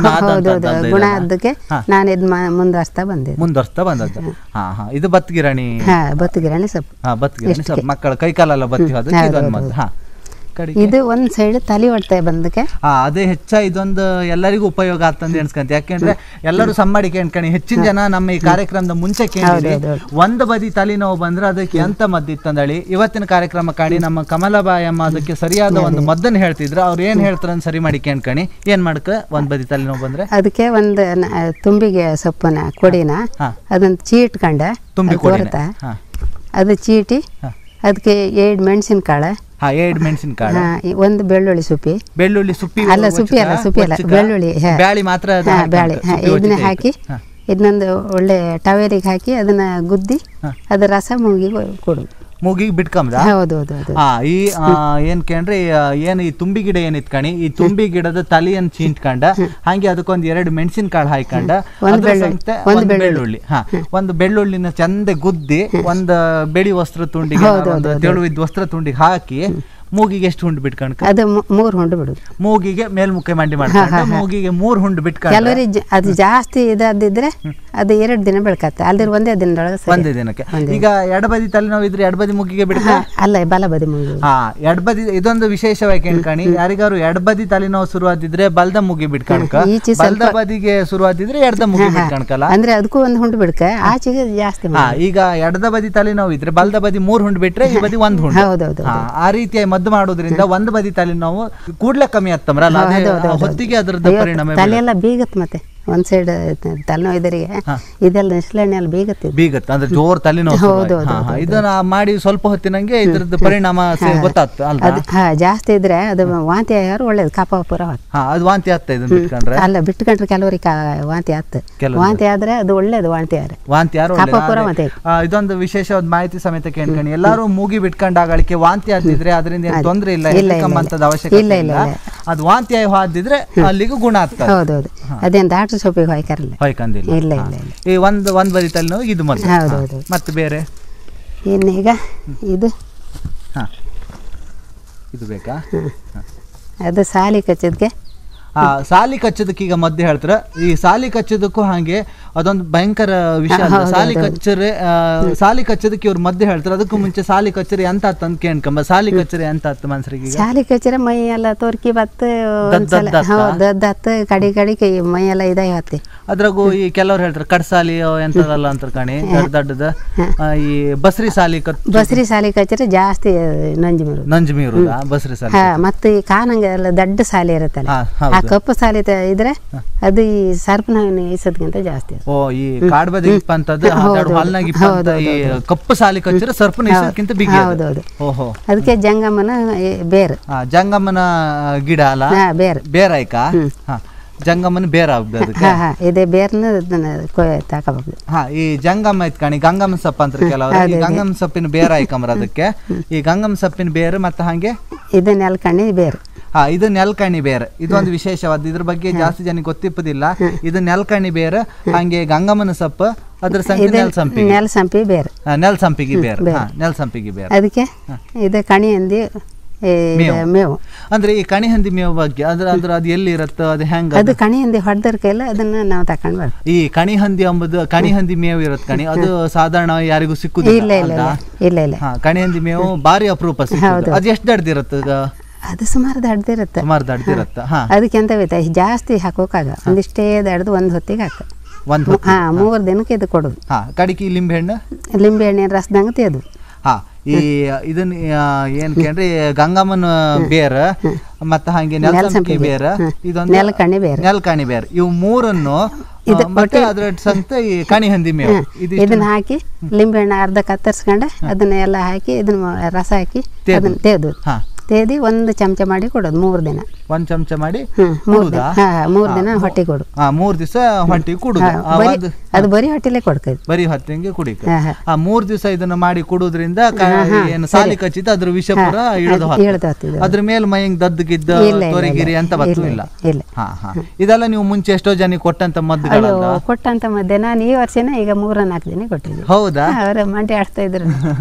ಆದಕ್ಕೆ ನಾನು ಇದು ಮುಂದುವರ್ಸ್ತಾ ಬಂದದ್ದು. ಇದು ಬತ್ತಗಿರಣಿ ಬತ್ತಗಿರಣಿ ಸೊಪ್ಪು. ಬತ್ತಗಿರಣಿ ಸೊಪ್ಪು ಮಕ್ಕಳ ಕೈಕಾಲೆಲ್ಲ ಬತ್ತಿ ಹೋದ ಮದ್ದು. ಇದು ಒಂದ್ ಸೈಡ್ ತಲೆ ಹೊಡ್ತಾ ಬಂದಕ್ಕೆ ಅದೇ ಹೆಚ್ಚ ಇದೊಂದು ಎಲ್ಲರಿಗೂ ಉಪಯೋಗ ಆಗ್ತಂದು ಎಣ್ಸ್ಕಂತ. ಯಾಕೆಂದ್ರೆ ಎಲ್ಲರೂ ಸಮ್ಮಡಿಕೆ ಎಣ್ಕಣಿ ಹೆಚ್ಚಿನ ಜನ ನಮ್ಮ ಈ ಕಾರ್ಯಕ್ರಮದ ಮುಂಚೆ ಕೇಳಿದ್ರಿ ಒಂದು ಬದಿ ತಲೆನೋವು ಬಂದ್ರೆ ಅದಕ್ಕೆ ಎಂತ ಮದ್ದು ಇತ್ತಂದಳಿ. ಇವತ್ತಿನ ಕಾರ್ಯಕ್ರಮ ಕಾಡಿ ನಮ್ಮ ಕಮಲಾಬಾಯಿ ಅಮ್ಮ ಅದಕ್ಕೆ ಸರಿಯಾದ ಒಂದು ಮದ್ದನ್ನು ಹೇಳ್ತಿದ್ರು. ಅವ್ರು ಏನ್ ಹೇಳ್ತಾರ ಸರಿ ಮಾಡಿ ಕೇಳ್ಕಣಿ. ಏನ್ ಮಾಡ್ಕ ಒಂದ್ ಬದಿ ತಲೆನೋವು ಬಂದ್ರೆ ಅದಕ್ಕೆ ಒಂದು ತುಂಬಿಗೆ ಸೊಪ್ಪನ ಕೊಡಿನ ಅದನ್ನ ಚೀಟ್ಕೊಂಡ ಹೊರತ ಅದು ಚೀಟಿ ಅದಕ್ಕೆ 2 ಮೆಣಸಿನಕಾಳು 2 ಮೆಣಸಿನಕಾಳು ಒಂದು ಬೆಳ್ಳುಳ್ಳಿ ಸುಪ್ಪಿ ಅಲ್ಲ ಸುಪ್ಪಿ ಅಲ್ಲ ಬೆಳ್ಳುಳ್ಳಿ ಬ್ಯಾಳಿ ಮಾತ್ರ ಬ್ಯಾಳಿ ಇದನ್ನ ಹಾಕಿ ಇದನ್ನೊಂದು ಒಳ್ಳೆ ಟವೇರಿಗೆ ಹಾಕಿ ಅದನ್ನ ಗುದ್ದಿ ಅದ ರಸ ಕೊಡು ಮೂಗಿಗೆ ಬಿಟ್ಕೊಂಬ. ಈ ಏನ್ ಕೇಳ್ರಿ ಏನ್ ಈ ತುಂಬಿ ಗಿಡ ಏನಿತ್ಕಣಿ ಈ ತುಂಬಿ ಗಿಡದ ತಲೆಯನ್ನು ಚೀಂಟ್ಕೊಂಡ ಹಂಗೆ ಅದಕ್ಕೊಂದ್ 2 ಮೆಣಸಿನಕಾಳು ಹಾಕೊಂಡ ಒಂದು ಬೆಳ್ಳುಳ್ಳಿ ಒಂದು ಬೆಳ್ಳುಳ್ಳಿನ ಚಂದ ಗುದ್ದಿ ಒಂದು ಬೆಳಿ ವಸ್ತ್ರ ತುಂಡಿಗೆ ತೆಳುವಿದ್ದ ವಸ್ತ್ರ ತುಂಡಿಗೆ ಹಾಕಿ ಮೂಗಿಗೆ ಎಷ್ಟು ಹುಂಡು ಬಿಟ್ಕೊಂಡ್ ಅದು 3 ಹುಂಡು ಬಿಡುದು. ಮೂಗಿಗೆ ಮೇಲ್ಮುಖೆ ಮಂಡಿ ಮಾಡ್ಕೊಂಡು ಮೂಗಿಗೆ 3 ಹುಂಡು ಬಿಟ್ಕೊಂಡು ಕೆಲವರಿಗೆ ಅದು ಜಾಸ್ತಿ ಇದಾದಿದ್ರೆ ಅದು 2 ದಿನ ಬೆಳ್ಕತ್ತೆ ಅಲ್ದಿರ ಒಂದೇ ದಿನಕ್ಕೆ. ಈಗ ಎಡಬದಿ ತಲೆನೋವು ಇದ್ರೆ ಎಡಬದಿ ಮೂಗಿಗೆ ಬಿಡ್ಕ ಅಲ್ಲ ಬಲಬದಿ ಮೂಗಿ ಎಡಬದಿ ಇದೊಂದು ವಿಶೇಷವಾಗಿ ಕೇಳ್ಕಣಿ. ಯಾರಿಗಾರು ಎಡಬದಿ ತಲೆನೋವು ಶುರುವಾದಿದ್ರೆ ಬಲ್ದ ಮೂಗಿ ಬಿಟ್ಕಣಕ, ಬಲ್ದ ಬದಿಗೆ ಶುರುವಾದಿದ್ರೆ ಎಡದ ಮೂಗಿ ಬಿಟ್ಕಣಕಲ್ಲ ಅಂದ್ರೆ ಅದಕ್ಕೂ ಒಂದು ಹುಂಡು ಬಿಡ್ಕ ಆಚೆಗೆ ಜಾಸ್ತಿ. ಈಗ ಎಡದ ಬದಿ ತಲೆನೋವು ಇದ್ರೆ ಬಲ್ದ ಬದಿ 3 ಹುಂಡು ಬಿಟ್ರೆ ಈ ಬದಿ 1 ಹುಂಡು. ಹೌದೌದು ಆ ರೀತಿಯ ಮದ್ದು ಮಾಡೋದ್ರಿಂದ ಒಂದು ಬದಿ ತಲೆನೋವು ಕೂಡ್ಲೆ ಕಮ್ಮಿ ಆಗ್ತಮ್ರಲ್ಲ ಹೊತ್ತಿಗೆ ಅದರದ ಪರಿಣಾಮ ತಲೆಯೆಲ್ಲ ಬೀಗತ್ ಮತ್ತೆ ಒಂದ್ ಸೈಡ್ ತಲೆನೋವು ಇದರಿಗೆ ಇದೆಲ್ಲ ನಿಸ್ಲೆಣ್ಣೆ ಬೀಗತ್ತೆ ಅಂದ್ರೆ ಜೋರ್ ತಲೆನೋವು. ಇದನ್ನ ಮಾಡಿ ಸ್ವಲ್ಪ ಹೊತ್ತಿನಂಗೆ ಇದ್ರದ್ದು ಪರಿಣಾಮ ಗೊತ್ತಾಗ್ತದೆ. ಜಾಸ್ತಿ ಇದ್ರೆ ಅದು ವಾಂತಿ ಯಾರು ಒಳ್ಳೇದು ಕಫಪುರ ಅದು ವಾಂತಿ ಆಗ್ತಾ ಇದನ್ನ ಬಿಟ್ಕೊಂಡ್ರೆ ಅಲ್ಲ ಬಿಟ್ಕೊಂಡ್ರೆ ಕೆಲವರಿಗೆ ವಾಂತಿ ಆಗ್ತದೆ. ವಾಂತಿ ಆದ್ರೆ ಅದು ಒಳ್ಳೇದು ವಾಂತಿ ಯಾರು ಕಫಪುರ ಮತ್ತೆ ಇದೊಂದು ವಿಶೇಷವಾದ ಮಾಹಿತಿ ಸಮೇತ ಕೇಳ್ಕೊಂಡು ಎಲ್ಲಾರು ಮೂಗಿ ಬಿಟ್ಕೊಂಡಾಗಳಿಕೆ ವಾಂತಿ ಆಗ್ತಿದ್ರೆ ಅದರಿಂದ ಏನು ತೊಂದ್ರೆ ಇಲ್ಲ, ಅವಶ್ಯಕತೆ ಇಲ್ಲ. ಅದು ವಾಂತಿ ಆದಿದ್ರೆ ಅಲ್ಲಿಗೂ ಗುಣ ಆಗ್ತದೆ. ಹೌದೌದು ಅದೇನು ಡಾಕ್ಟರ್ ಸೊಪ್ಪಿಗೆ ಹೊಯ್ಕಂದಿಲ್ಲ. ಇಲ್ಲ ಈ ಒಂದ್ ಬದಿ ತಲೆನೋವು ಇದು ಮೊದಲು. ಹೌದೌದು. ಮತ್ತೆ ಬೇರೆ ಇನ್ನೀಗ ಇದು ಇದು ಬೇಕಾ? ಅದು ಸಾಲಿ ಕಚ್ಚದ್ಗೆ ಸಾಲಿ ಕಚ್ಚೋದಕ್ಕೆ ಈಗ ಮದ್ದು ಹೇಳ್ತಾರ. ಈ ಸಾಲಿ ಕಚ್ಚೋದಕ್ಕೂ ಹಾಗೆ ಅದೊಂದು ಭಯಂಕರ ವಿಷಯ. ಸಾಲಿ ಕಚ್ಚೋದಕ್ಕೆ ಇವ್ರು ಮದ್ದು ಹೇಳ್ತಾರೆ. ಅದಕ್ಕೂ ಮುಂಚೆ ಸಾಲಿ ಕಚ್ಚರಿ ಅಂತ ಅಂತ ಕೇಳ್ಕೊಂಬ. ಸಾಲಿ ಕಚ್ಚರಿ ಅಂತ ಆತ ಮನ್ಸರಿಗೆ ಸಾಲಿ ಕಚ್ಚರಿ ಮೈ ಎಲ್ಲ ತೋರ್ಕಿ ಬತ್ತ ದತ್ತ ಕಡಿ ಮೈ ಎಲ್ಲ ಇದಾಗಿ ಹತ್ತಿ ಅದ್ರಾಗೂ ಈ ಕೆಲವ್ರು ಹೇಳ್ತಾರೆ ಕಡ್ಸಾಲಿ ಎಂತದಲ್ಲ ಅಂತ ಕಾಣಿ ದೊಡ್ಡದ ಈ ಬಸ್ರಿ ಸಾಲಿ ಕಚ್ಚರಿ ಜಾಸ್ತಿ ನಂಜು ಮೀರುದ ಬಸ್ರಿ ಸಾಲಿ. ಮತ್ತೆ ಈ ಕಾನಂಗ ಎಲ್ಲ ದೊಡ್ಡ ಸಾಲಿ ಇರುತ್ತಲ್ಲ ಆ ಕಪ್ಪು ಸಾಲಿ ಇದ್ರೆ ಅದು ಈ ಸರ್ಪನ ಈಸದ್ಗಿಂತ ಜಾಸ್ತಿ. ಈ ಕಾಡ್ಬದಿ ಅಂತದ್ದು ಈ ಕಪ್ಪು ಸಾಲಿ ಕಚ್ಚಿದ್ರೆ ಸರ್ಪನ ಈಸದ್ಕಿಂತ ಬಿಗಿ. ಓಹೋ ಅದಕ್ಕೆ ಜಂಗಮನ ಬೇರೆ ಜಂಗಮನ ಗಿಡ ಅಲ್ಲ ಬೇರಾಯ್ಕ ಜಂಗಮನ ಬೇರ ಇದೇ ಬೇರ್ನ ತಾಕಬಹುದು. ಈ ಜಂಗಮ ಐತ್ ಕಾಣಿ ಗಂಗಮ್ಮ ಸೊಪ್ಪು ಅಂತ ಕೆಲವರು ಈ ಗಂಗಮ್ಮ ಸೊಪ್ಪಿನ ಬೇರ ಆಯ್ಕಂಬ್ರ ಅದಕ್ಕೆ. ಈ ಗಂಗಮ್ಮ ಸೊಪ್ಪಿನ ಬೇರು ಮತ್ತೆ ಹಂಗೆ ಇದು ನೆಲ್ಕಣ್ಣಿ ಬೇರು. ಇದು ನೆಲ್ಕಣ್ಣಿ ಬೇರೆ. ಇದೊಂದು ವಿಶೇಷವಾದ ಇದ್ರ ಬಗ್ಗೆ ಜಾಸ್ತಿ ಜನ ಗೊತ್ತಿಪ್ಪದಿಲ್ಲ. ಇದು ನೆಲ್ಕಣ್ಣಿ ಬೇರೆ ಹಂಗೆ ಗಂಗಮ್ಮನ ಸೊಪ್ಪು ಅದ್ರ ನೆಲ್ಸಂಪಿ ಬೇರೆ ನೆಲ್ಸಂಪಿಗೆ ಬೇರೆ. ಅದಕ್ಕೆ ಇದು ಕಣಿ ಹಂದಿ ಮೇವು ಅಂದ್ರೆ ಈ ಕಣಿ ಹಂದಿ ಮೇವು ಬಗ್ಗೆ ಅದ್ರ ಅದು ಎಲ್ಲಿ ಇರತ್ತ ಅದು ಹೆಂಗ? ಅದು ಕಣಿ ಹಂದಿ ಹೊಡೆದ್ರ ಕೈಲ ಅದನ್ನ ನಾವು ತಕೊಂಡ್ ಬರ್ತೀವಿ. ಈ ಕಣಿ ಹಂದಿ ಎಂಬುದು ಕಣಿ ಹಂದಿ ಮೇವು ಇರತ್ ಕಣಿ ಅದು ಸಾಧಾರಣ ಯಾರಿಗೂ ಸಿಕ್ಕುದಿಲ್ಲ. ಇಲ್ಲ ಕಣಿ ಹಂದಿ ಮೇವು ಬಾರಿ ಅಪರೂಪ. ಅದು ಎಷ್ಟು ದಡ್ದಿರತ್ತ? ಅದು ಸುಮಾರು ದಡ್ದಿರತ್ತ. ಅದಕ್ಕೆ ಎಂತ ಬೇಕಾ ಜಾಸ್ತಿ ಹಾಕೋಕಾಗ ಒಂದಿಷ್ಟೇ ದಡ್ದು ಒಂದ್ ಹೊತ್ತಿಗೆ ಹಾಕ 3 ದಿನಕ್ಕೆ ಇದು ಕೊಡುದು. ಕಡಿಕೆ ಲಿಂಬೆಹಣ್ಣಿನ ರಸದಂಗ ತೇದು. ಈ ಇದನ್ನ ಏನ್ ಕೇಳ್ರಿ ಗಂಗಮ್ಮನ ಬೇರ ಮತ್ತೆ ಹಂಗೆ ನೆಲ್ಸಂಪಿ ಬೇರ ಇದೊಂದು ನೆಲ್ಕಣಿ ಬೇರ ಇವು ಮೂರನ್ನು ಮತ್ತೆ ಅದ್ರ ಸಂತ ಈ ಕಣಿ ಹಂದಿ ಮೇವು ಇದನ್ನ ಹಾಕಿ ಲಿಂಬೆಹಣ್ಣು ಅರ್ಧ ಕತ್ತರಿಸ್ಕೊಂಡೆ ಅದನ್ನ ಎಲ್ಲ ಹಾಕಿ ಇದನ್ನ ರಸ ಹಾಕಿ ಅದನ್ನ ತೇದು ತೇದಿ 1 ಚಮಚ ಮಾಡಿ ಕೊಡೋದು 3 ದಿನ. 1 ಚಮಚ ಮಾಡಿ 3 ದಿನ ಹೊಟ್ಟೆ ಕೊಡು. 3 ದಿವಸ ಹೊಟ್ಟೆ ಕುಡುದು. ಅದು ಬರೀ ಹೊಟ್ಟೆಲೆ ಕೊಡ್ತದೆ. ಬರೀ ಹೊಟ್ಟೆಗೆ ಕುಡಿಕ. 3 ದಿವಸ ಇದನ್ನ ಮಾಡಿ ಕುಡುದ್ರಿಂದ ಏನು ಸಾಲಿ ಕಚ್ಚಿದ ಅದ್ರ ವಿಷ ಪುರ ಇಳಿದು ಅದ್ರ ಮೇಲೆ ಮೈಂಗ್ ದದ್ದಗಿದ್ದ ತೊರಿಗಿರಿ ಅಂತ ಬರ್ತಲಿಲ್ಲ. ಇದೆಲ್ಲ ನೀವು ಮುಂಚೆ ಎಷ್ಟೋ ಜನ ಕೊಟ್ಟಂತ ಮದ್ದುಗಳಲ್ಲ? ಕೊಟ್ಟಂತ ಮದ್ದೆ ನಾನು ಈ ವರ್ಷನ ಈಗ 3-4 ದಿನ ಕೊಟ್ಟಿದ್ದೆ. ಹೌದಾ? ಅವರ ಮಂಡಿ ಆಡ್ತಾ ಇದ್ರು.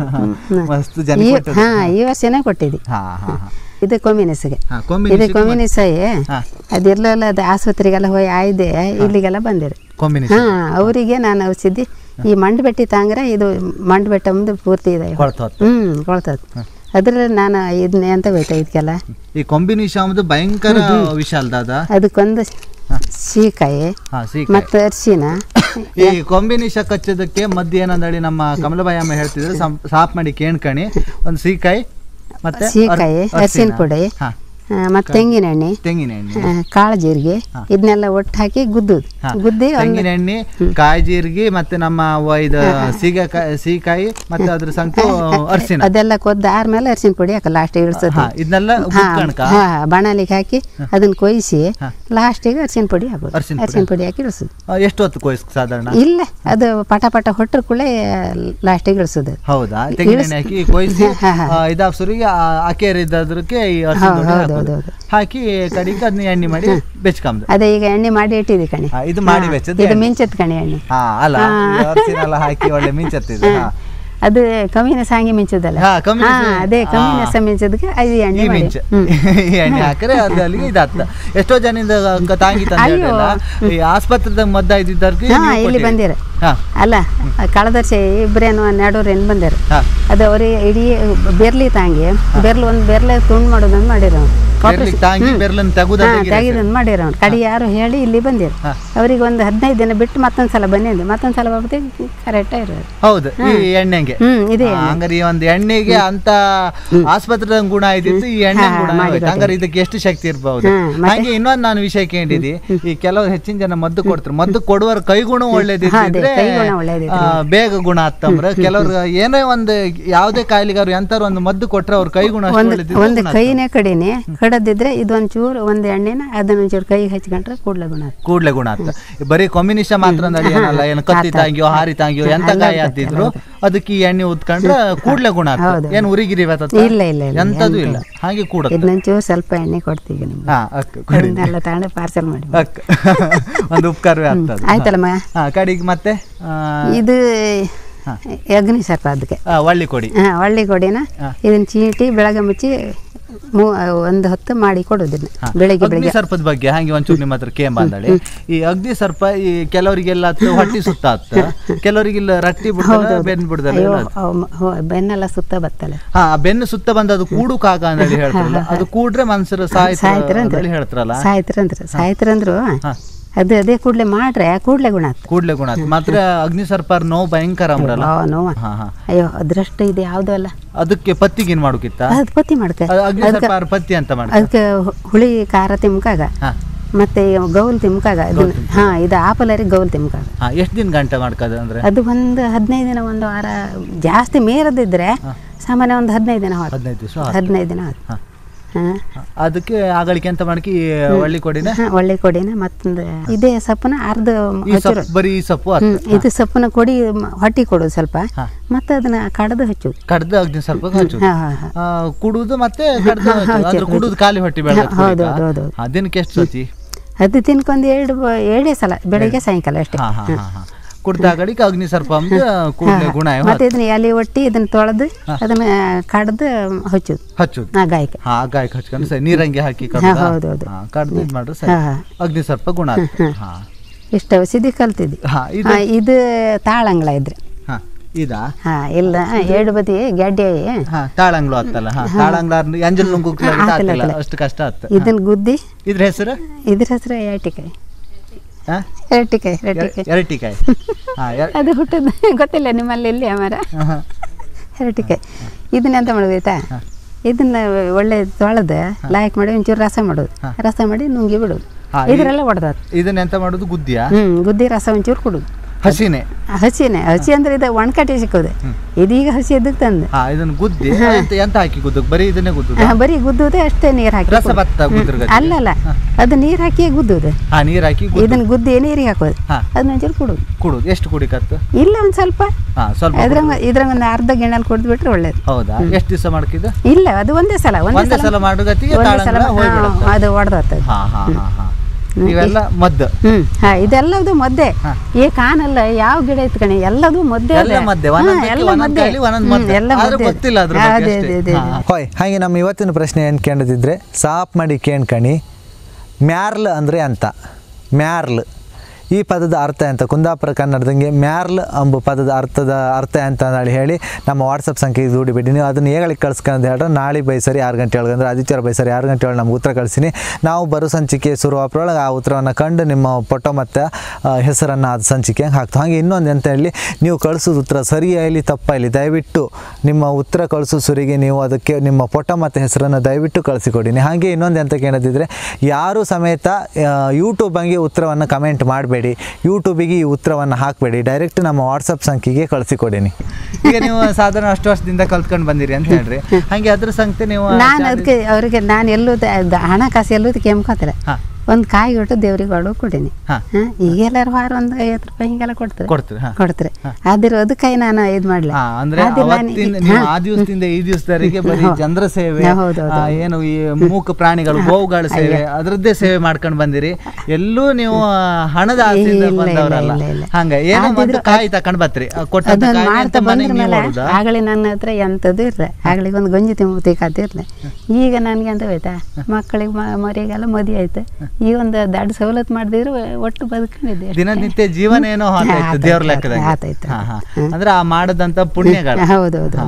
ಈ ವರ್ಷನೇ ಕೊಟ್ಟಿದ್ದಿ. ಇದು ಕೊಮಿನಿಸ್ಗೆ ಇದು ಕೊಮಿನಿಸಾಯಿ ಅದಿರ್ಲಿಲ್ಲ. ಅದು ಆಸ್ಪತ್ರೆಗೆಲ್ಲ ಹೋಗಿ ಆಯ್ದೆ ಇಲ್ಲಿಗೆಲ್ಲ ಬಂದಿರಿ. ಅವರಿಗೆ ನಾನು ಔಷಧಿ ಈ ಮಂಡು ಬೆಟ್ಟಿ ತಾಂಗ್ರೆ ಇದು ಮಂಡು ಬೆಟ್ಟ ಮುಂದೆ ಪೂರ್ತಿ ಇದೆ ಕೊಳ್ತದ. ಅದ್ರಲ್ಲಿ ನಾನು ಇದನ್ನೇ ಅಂತ ಗೊತ್ತಾ ಇದಕ್ಕೆಲ್ಲ ಈ ಕೊಂಬಿನಿ ಶಾಮದು ಭಯಂಕರ ವಿಷ ಅಲ್ದಾದ ಅದಕ್ಕೊಂದು ಸೀಕಾಯಿ ಮತ್ತೆ ಅರಿಶಿನ ಈ ಕೊಂಬಿನಿಷ ಕಚ್ಚೋದಕ್ಕೆ ಮದ್ದು ಏನಂದೇಳಿ ನಮ್ಮ ಕಮಲಬಾಯಿ ಅಮ್ಮ ಹೇಳ್ತಿದ್ರು ಸಾಫ್ ಮಾಡಿ ಕೇಣ್ಕಣಿ ಒಂದು ಸೀಕಾಯಿ ಮತ್ತೆ ಸೀಕಾಯಿ ಅರಿಶಿನ ಪುಡಿ ಮತ್ತೆ ತೆಂಗಿನ ಎಣ್ಣೆ ಕಾಳು ಜೀರಿಗೆ ಇದನ್ನೆಲ್ಲ ಒಟ್ಟು ಹಾಕಿ ಗುದ್ದಿ ತೆಂಗಿನ ಎಣ್ಣೆ ಕಾಯಿ ಜೀರಿಗೆ ಮತ್ತೆ ನಮ್ಮ ಇದು ಸೀಕಾಯಿ ಮತ್ತೆ ಅದ್ರ ಸಂಖ್ಯೆ ಅರಿಶಿನ ಅದೆಲ್ಲ ಕೊದ್ದ ಆದ್ಮೇಲೆ ಅರಿಶಿನ ಪುಡಿ ಹಾಕ ಲಾಸ್ಟ್ ಇಳಿಸೋದು ಇದನ್ನೆಲ್ಲ ಬಾಣಲಿಗೆ ಹಾಕಿ ಅದನ್ನ ಕೊಯ್ಸಿ ಲಾಸ್ಟಿಗೆ ಅರಿಶಿನ ಪುಡಿ ಹಾಕೋದು ಅರಿಶಿನ ಪುಡಿ ಹಾಕಿ ಇಳಿಸೋದು. ಎಷ್ಟು ಹೊತ್ತು ಕೊಯ್ಸ್ ಸಾಧಾರಣ? ಇಲ್ಲ ಅದು ಪಟ ಪಟ ಹೊಟ್ಟರು ಕೂಡಲೇ ಲಾಸ್ಟಿಗೆ ಇಳಿಸೋದು. ಹೌದಾ? ತೆಂಗಿನ ಎಣ್ಣೆ ಹಾಕಿ ಕೊಯ್ಸಿ ಇದಾಗ್ಸೋರಿಗೆ ಅಕ್ಕೇರಿದ್ದಕ್ಕೆ ಹಾಕಿ ಕಡಿಗೆ ಅದನ್ನ ಎಣ್ಣೆ ಮಾಡಿ ಬೆಚ್ಕೊಂಬ. ಅದೇ ಈಗ ಎಣ್ಣೆ ಮಾಡಿ ಇಟ್ಟಿದೆ ಕಣಿ, ಇದು ಮಾಡಿ ಬೆಚ್ಚದ ಇದು ಮಿಂಚತ್ ಕಣಿ ಎಣ್ಣೆ ಅಲ್ಲ ಹಾಕಿ ಒಳ್ಳೆ ಮಿಂಚತ್ತಿದೆ. ಅದು ಕಮ್ಮಿನ ಸಾಂಗಿ ಮಿಂಚದಲ್ಲ, ಅದೇ ಕಮ್ಮಿನ ಸ ಮಿಂಚದಕ್ಕೆ ಅದು ಎಣ್ಣೆ ಮಿಂಚ ಎಣ್ಣೆ ಹಾಕ್ರೆ ಅದು ಅಲ್ಲಿಗೆ ಇದಾಗ್ತ. ಎಷ್ಟೋ ಜನಿಂದ ತಾಂಗಿ ತಂದ ಆಸ್ಪತ್ರೆದಾಗ ಮದ್ದ ಇದ್ದಿದ್ದವ್ರಿಗೆ ಇಲ್ಲಿ ಬಂದಿರ ಅಲ್ಲ ಕಳೆದ ವರ್ಷ ಇಬ್ರೇನು 12 ಏನು ಬಂದಾರ. ಅದು ಅವ್ರಿಗೆ ಇಡೀ ಬೆರ್ಲಿ ತಾಂಗಿ ಒಂದು ಬೆರ್ಲೆ ತುಂಡು ಮಾಡೋದನ್ನ ಮಾಡಿರ ತೆಗಿದಂದು ಮಾಡಿರ. ಕಡೆ ಯಾರು ಹೇಳಿ ಇಲ್ಲಿ ಬಂದಿರ. ಅವ್ರಿಗೆ ಒಂದು 15 ದಿನ ಬಿಟ್ಟು ಮತ್ತೊಂದ್ಸಲ ಬಂದಿದ್ದು, ಮತ್ತೊಂದ್ಸಲ ಬಾಬತಿ ಕರೆಕ್ಟ್ ಇರೋದು. ಹೌದು, ಈ ಎಣ್ಣೆಗೆ ಇದೆ ಹಂಗಾರೆ ಈ ಒಂದು ಎಣ್ಣೆಗೆ ಅಂತ ಆಸ್ಪತ್ರೆ ಗುಣ ಇದ್ದಿತ್ತು, ಈ ಎಣ್ಣೆ ಗುಣ ಆಗುತ್ತೆ. ಹಂಗಾರೆ ಇದಕ್ಕೆ ಎಷ್ಟು ಶಕ್ತಿ ಇರಬಹುದು. ಹಾಗೆ ಇನ್ನೊಂದು ನಾನು ವಿಷಯ ಕೇಳಿದಿ, ಈ ಕೆಲವರು ಹೆಚ್ಚಿನ ಜನ ಮದ್ದು ಕೊಡ್ತಾರೆ, ಮದ್ದು ಕೊಡುವರ ಕೈಗುಣ ಒಳ್ಳೇದಿದ್ರೆ ಬೇಗ ಗುಣ ಆಗ್ತಂಬ್ರ. ಕೆಲವ್ರು ಏನೋ ಒಂದು ಯಾವ್ದೇ ಕಾಯಿಲೆಗಾರು ಎಂತಾರು ಒಂದು ಮದ್ದು ಕೊಟ್ರೆ ಅವ್ರ ಕೈಗುಣ ಒಂದು ಕೈನೇ ಕಡೆನೆ ಕಡದಿದ್ರೆ ಇದೊಂಚೂರು ಒಂದು ಎಣ್ಣೆನ ಅದನ್ನೊಂಚೂರು ಕೈಗೆ ಹಚ್ಕೊಂಡ್ರೆ ಕೂಡ್ಲೆ ಗುಣ ಆಗ್ತದೆ. ಬರೀ ಕೊಮ್ಯುನಿಷ ಮಾತ್ರ ಏನಲ್ಲ, ಏನು ಕತ್ತಿ ತಾಂಗಿಯೋ ಹಾರಿ ತಾಂಗಿಯೋ ಎಂತ ಗಾಯ ಆಗ್ತಿದ್ರು ಅದಕ್ಕೆ ಈ ಎಣ್ಣೆ ಉತ್ಕೊಂಡ್ರೆ ಕೂಡ್ಲೆ ಗುಣ ಆಗ್ತದೆ. ಏನು ಉರಿಗಿರಿ ಇಲ್ಲ ಇಲ್ಲ ಎಂತದೂ ಇಲ್ಲ, ಹಾಗೆ ಕೂಡ ಇದನ್ನೊಂಚೂರು ಸ್ವಲ್ಪ ಎಣ್ಣೆ ಕೊಡ್ತೀವಿ ನಿಮ್ಗೆ ತಗೊಂಡು ಪಾರ್ಸಲ್ ಮಾಡಿ ಒಂದು ಉಪಕಾರವೇ ಆಗ್ತದೆ. ಆಯ್ತಲ್ಲಮ್ಮ. ಕಡೆಗೆ ಮತ್ತೆ ಇದು ಅಗ್ನಿ ಸರ್ಪ, ಅದಕ್ಕೆ ಒಳ್ಳಿ ಕೊಡಿ. ಒಳ್ಳಿ ಕೊಡಿನ ಇದನ್ನ ಚೀಟಿ ಬೆಳಗ್ಗೆ ಮುಚ್ಚಿ ಒಂದು ಹೊತ್ತು ಮಾಡಿ ಕೊಡೋದಿಲ್ಲ. ಬೆಳಿಗ್ಗೆ ಸರ್ಪದ ಬಗ್ಗೆ ಹಾಗೆ ಒಂಚೂರು ನಿಮ್ಮ ಹತ್ರ ಕೇಂಬ ಅಂದಳಿ. ಈ ಅಗ್ನಿ ಸರ್ಪ ಈ ಕೆಲವರಿಗೆಲ್ಲ ಹೊಟ್ಟಿ ಸುತ್ತ ಆಗ್ತ, ಕೆಲವರಿಗೆಲ್ಲ ರಟ್ಟಿ ಬಿಡ್ತಾರೆ, ಬೆನ್ನು ಬಿಡ್ದಲ್ಲ, ಬೆನ್ನೆಲ್ಲ ಸುತ್ತ ಬರ್ತಲ್ಲ. ಬೆನ್ನು ಸುತ್ತ ಬಂದ ಅದು ಕೂಡುಕಾಗ ಅಂದೇಳಿ ಹೇಳ್ತಾರಲ್ಲ, ಅದು ಕೂಡ್ರೆ ಮನ್ಸರು ಸಾಯ್ತಾರಂತ ಸಾಯ್ತಾರಂದ್ರು ಅದು ಅದೇ ಕೂಡ್ಲೆ ಮಾಡ್ರೆ ಕೂಡ್ಲೆ ಗುಣ ಮಾತ್ರ. ಅಗ್ನಿ ಸರ್ಪ ನೋವು ಭಯಂಕರ ಅಂಬ್ರಲ್ಲ, ನೋವು ಅಯ್ಯೋ ಅದ್ರಷ್ಟು ಇದು ಯಾವ್ದು ಅಲ್ಲ. ಅದಕ್ಕೆ ಪತ್ತಿಗೇನ್ ಮಾಡುಕಿತ್ತ? ಅದು ಪತ್ತಿ ಮಾಡ್ಕ ಅಗ್ನಿ ಸರ್ಪ ಪತ್ತಿ ಅಂತ ಮಾಡ. ಅದಕ್ಕೆ ಹುಳಿ ಖಾರ ತಿಮ್ಕಾಗ ಮತ್ತೆ ಗೌಲ್ ತಿಮ್ಕಾಗ ಇದು ಆಪಲರಿ ಗೌಲ್ ತಿಮ್ಕಾಗ. ಎಷ್ಟು ದಿನ ಗಂಟೆ ಮಾಡ್ಕದ ಅಂದ್ರೆ? ಅದು ಒಂದು 15 ದಿನ, ಒಂದು ವಾರ. ಜಾಸ್ತಿ ಮೇರದಿದ್ರೆ ಸಾಮಾನ್ಯ ಒಂದು 15 ದಿನ 15 ದಿನ ಅದಕ್ಕೆ ಆಗಳಿಕೆ ಅಂತ ಮಾಡಕಿ ಒಳ್ಳಿ ಕೊಡಿನ ಮತ್ತೊಂದು ಇದೇ ಸೊಪ್ಪನ ಅರ್ಧ ಬರೀ ಸೊಪ್ಪು ಇದು ಸೊಪ್ಪನ ಕೊಡಿ ಹೊಟ್ಟಿ ಕೊಡೋದು ಸ್ವಲ್ಪ, ಮತ್ತೆ ಅದನ್ನ ಕಡ್ದು ಅಗ್ನಿ ಸ್ವಲ್ಪ ಕುಡುದು ಮತ್ತೆ ಕುಡುದು ಖಾಲಿ ಹೊಟ್ಟಿ ಬೆಳೆದ ದಿನಕ್ಕೆ ಎಷ್ಟು ಸತಿ? ಅದು ದಿನಕ್ಕೊಂದು 2 ಸಲ, ಬೆಳಿಗ್ಗೆ ಸಾಯಂಕಾಲ ಅಷ್ಟೇ. ಕುಡ್ದಾಗಳಿಗೆ ಅಗ್ನಿ ಸರ್ಪ ಗುಣ. ಮತ್ತೆ ಇದನ್ನ ಎಲೆ ಒಟ್ಟಿ ಇದನ್ನ ತೊಳೆದು ಅದನ್ನ ಕಡ್ದು ಹಚ್ಚುದು ಗಾಯಕ್ಕೆ ಹಚ್ಕೊಂಡು ಸರಿ ನೀರಂಗೆ ಹಾಕಿ ಕಡ್ದು ಇದ್ ಮಾಡ್ರೆ ಸರಿ ಅಗ್ನಿ ಸರ್ಪ ಗುಣ. ಇಷ್ಟ ಔಷಧಿ ಕಲ್ತಿದ್ವಿ. ಇದು ತಾಳಂಗ್ಳ ಇದ್ರೆ ಇದಾ? ಇಲ್ಲ, 2 ಬದಿ ಗೆಡ್ಡೆ ತಾಳಂಗ್ಳು ಆಗ್ತಲ್ಲ. ತಾಳಂಗ್ಳ ಅಂಜಲ್ ನುಂಗು ಅಷ್ಟು ಕಷ್ಟ ಆಗ್ತದೆ. ಇದನ್ನ ಗುದ್ದಿ. ಇದ್ರ ಹೆಸರು ಎರಟಿಕಾಯಿ. ಎರಟಿಕಾಯಿ ಅದು ಹುಟ್ಟದ ಗೊತ್ತಿಲ್ಲ ನಿಮ್ಮಲ್ಲಿ ಇಲ್ಲಿ ಅಮರ. ಎರಟಿಕಾಯಿ ಇದನ್ನೆಂತ ಮಾಡೋದಾಯ್ತಾ, ಇದನ್ನ ಒಳ್ಳೆ ತೊಳೆದು ಲಾಯಕ್ ಮಾಡಿ ಒಂಚೂರು ರಸ ಮಾಡಿ ನುಂಗಿ ಬಿಡೋದು. ಇದ್ರೆಲ್ಲ ಹೊಡೆದ ಇದನ್ನ ಎಂತ ಮಾಡೋದು? ಗುದ್ದಿ ರಸ ಒಂಚೂರು ಕೊಡುದು. ಹಸಿ ಅಂದ್ರೆ ಇದು ಒಣಕಟ್ಟಿ ಸಿಕ್ಕೋದು. ಇದೀಗ ಹಸಿ ಎದ್ದಕ್ಕೆ ತಂದು ಇದನ್ನ ಗುದ್ದಿ ಎಂತ ಹಾಕಿ ಬರೀ ಇದನ್ನೇ ಬರೀ ಗುದ್ದುದೇ ಅಷ್ಟೇ. ನೀರ್ ಹಾಕಿ ಅಲ್ಲಲ್ಲ, ಅದು ನೀರ್ ಹಾಕಿ ಗುದ್ದುದು. ಇದನ್ನ ಗುದ್ದಿ ನೀರಿಗೆ ಹಾಕೋದು, ಅದನ್ನ ಒಂಚೂರು ಕುಡುದು. ಎಷ್ಟು ಕುಡಿಕತ್ತು? ಇಲ್ಲ, ಒಂದ್ ಸ್ವಲ್ಪ ಇದ್ರಂಗ ಒಂದು ಅರ್ಧ ಗಿಣ್ಣಲ್ಲಿ ಕುಡ್ದು ಬಿಟ್ರೆ ಒಳ್ಳೇದು. ಹೌದಾ? ಎಷ್ಟು ದಿವಸ ಮಾಡ್ಕಿದ್ದು? ಇಲ್ಲ, ಅದು ಒಂದೇ ಸಲ ಅದು ಹೊಡೆದ. ಇವೆಲ್ಲ ಮದ್ದು. ಇದೆಲ್ಲದು ಮದ್ದೆ. ಕಾನಲ್ಲ ಯಾವ ಗಿಡ ಇತ್ಕಣಿ, ಎಲ್ಲದು ಮದ್ದೆ. ಹಾಗೆ ನಮ್ಮ ಇವತ್ತಿನ ಪ್ರಶ್ನೆ ಏನು ಕೇಳಿದ್ರೆ ಸಾಪ್ ಮಾಡಿ ಕೇಳ್ಕಣಿ. ಮ್ಯಾರ್ಲ್ ಅಂದರೆ ಅಂತ. ಮ್ಯಾರ್ಲ್ ಈ ಪದದ ಅರ್ಥ ಅಂತ ಕುಂದಾಪುರ ಕನ್ನಡದಂಗೆ ಮ್ಯಾರ್ಲ್ ಅಂಬು ಪದದ ಅರ್ಥ ಅಂತ ಹೇಳಿ ನಮ್ಮ ವಾಟ್ಸಪ್ ಸಂಖ್ಯೆಗೆ ದೂಡಿಬಿಡಿ. ನೀವು ಅದನ್ನು ಹೇಗಳಿಗೆ ಕಳ್ಸ್ಕೊಂಡು ಹೇಳ್ರೆ ನಾಳೆ ಬೈಸರಿ 6 ಗಂಟೆ ಒಳಗೆ ಅಂದರೆ ಆದಿತ್ಯವಾರ ಬೈಸರಿ 6 ಗಂಟೆ ಒಳಗೆ ನಮ್ಗೆ ಉತ್ತರ ಕಳಿಸಿನಿ. ನಾವು ಬರೋ ಸಂಚಿಕೆ ಶುರುವಾಪ್ರೊಳಗೆ ಆ ಉತ್ತರವನ್ನು ಕಂಡು ನಿಮ್ಮ ಫೋಟೋ ಮತ್ತು ಹೆಸರನ್ನು ಅದು ಸಂಚಿಕೆಗೆ ಹಾಕ್ತು. ಹಾಗೆ ಇನ್ನೊಂದು ಅಂತ ಹೇಳಿ ನೀವು ಕಳಿಸೋದು ಉತ್ತರ ಸರಿಯಾಗಲಿ ತಪ್ಪಾಗಲಿ ದಯವಿಟ್ಟು ನಿಮ್ಮ ಉತ್ತರ ಕಳಿಸೋ ಸುರಿಗೆ ನೀವು ಅದಕ್ಕೆ ನಿಮ್ಮ ಫೋಟೋ ಮತ್ತು ಹೆಸರನ್ನು ದಯವಿಟ್ಟು ಕಳಿಸಿಕೊಡಿನಿ. ಹಾಗೆ ಇನ್ನೊಂದು ಅಂತ ಕೇಳೋದಿದ್ರೆ ಯಾರು ಸಮೇತ ಯೂಟ್ಯೂಬಂಗೆ ಉತ್ತರವನ್ನು ಕಮೆಂಟ್ ಮಾಡಬೇಡಿ, ಯೂಟ್ಯೂಬಿಗೆ ಈ ಉತ್ತರವನ್ನು ಹಾಕಬೇಡಿ, ಡೈರೆಕ್ಟ್ ನಮ್ಮ ವಾಟ್ಸಪ್ ಸಂಖ್ಯೆಗೆ ಕಳಿಸಿಕೊಡಿನಿ. ಈಗ ನೀವು ಸಾಧಾರಣ ಅಷ್ಟು ವರ್ಷದಿಂದ ಕಲ್ತ್ಕೊಂಡು ಬಂದಿರಿ ಅಂತ ಹೇಳ್ರಿ, ಹಾಗೆ ಅದ್ರ ಸಂಖ್ಯೆ ನೀವು ನಾನು ಅದಕ್ಕೆ ಅವರಿಗೆ ನಾನು ಎಲ್ಲೂ ಹಣಕಾಸು ಎಲ್ಲೂ ಕೆಮ್ಕೋತಾರೆ ಒಂದು ಕಾಯಿ ಒಟ್ಟು ದೇವ್ರಿಗೆ ಹೊಡು ಕೊಡೀನಿ. ಈಗೆಲ್ಲರೂ ವಾರ ಒಂದು 50 ರೂಪಾಯಿ ಹಿಂಗೆಲ್ಲ ಕೊಡ್ತಾರೆ ಆದ್ರೆ ಅದಕ್ಕಾಗಿ ನಾನು ಇದು ಮಾಡ್ಲಿ ಅಂದ್ರೆ ಆ ದಿವಸದಿಂದ ಈ ದಿವಸದವರೆಗೆ ಬರೀ ಜನರ ಸೇವೆ, ಏನು ಈ ಮೂಕ ಪ್ರಾಣಿಗಳು ಗೋವುಗಳ ಸೇವೆ ಅದರದ್ದೇ ಸೇವೆ ಮಾಡ್ಕೊಂಡು ಬಂದಿರಿ. ಎಲ್ಲೂ ನೀವು ಹಣದ ಆಸೆಯಿಂದ ಬಂದವರಲ್ಲ. ಹಂಗ ಏನೋ ಒಂದು ಕಾಯಿ ತಕೊಂಡ್ ಬತ್ರಿ ಮಾಡ್ತಾ ಬಂದ್ರ ಮೇಲೆ ಆಗಲಿ ನನ್ನ ಹತ್ರ ಎಂಥದ್ದು ಇರ್ಲ, ಆಗ್ಲಿಗೆ ಒಂದು ಗಂಜಿ ತಿಮ್ಮತಿರ್ಲ. ಈಗ ನನ್ಗೆ ಅಂತ ಹೋಯ್ತಾ ಮಕ್ಕಳಿಗೆ ಮರಿಗೆಲ್ಲ ಮದುವೆ ಆಯ್ತು. ಈ ಒಂದು ದೊಡ್ಡ ಸವಲತ್ತು ಮಾಡಿದ್ರು ಒಟ್ಟು ಬದುಕೊಂಡಿದ್ದೆ. ದಿನನಿತ್ಯ ಜೀವನ ಏನೋ ದೇವ್ರ ಲೆಕ್ಕದಾಗ ಅಂದ್ರೆ ಆ ಮಾಡದಂತ ಪುಣ್ಯಗಳು. ಹೌದೌದು.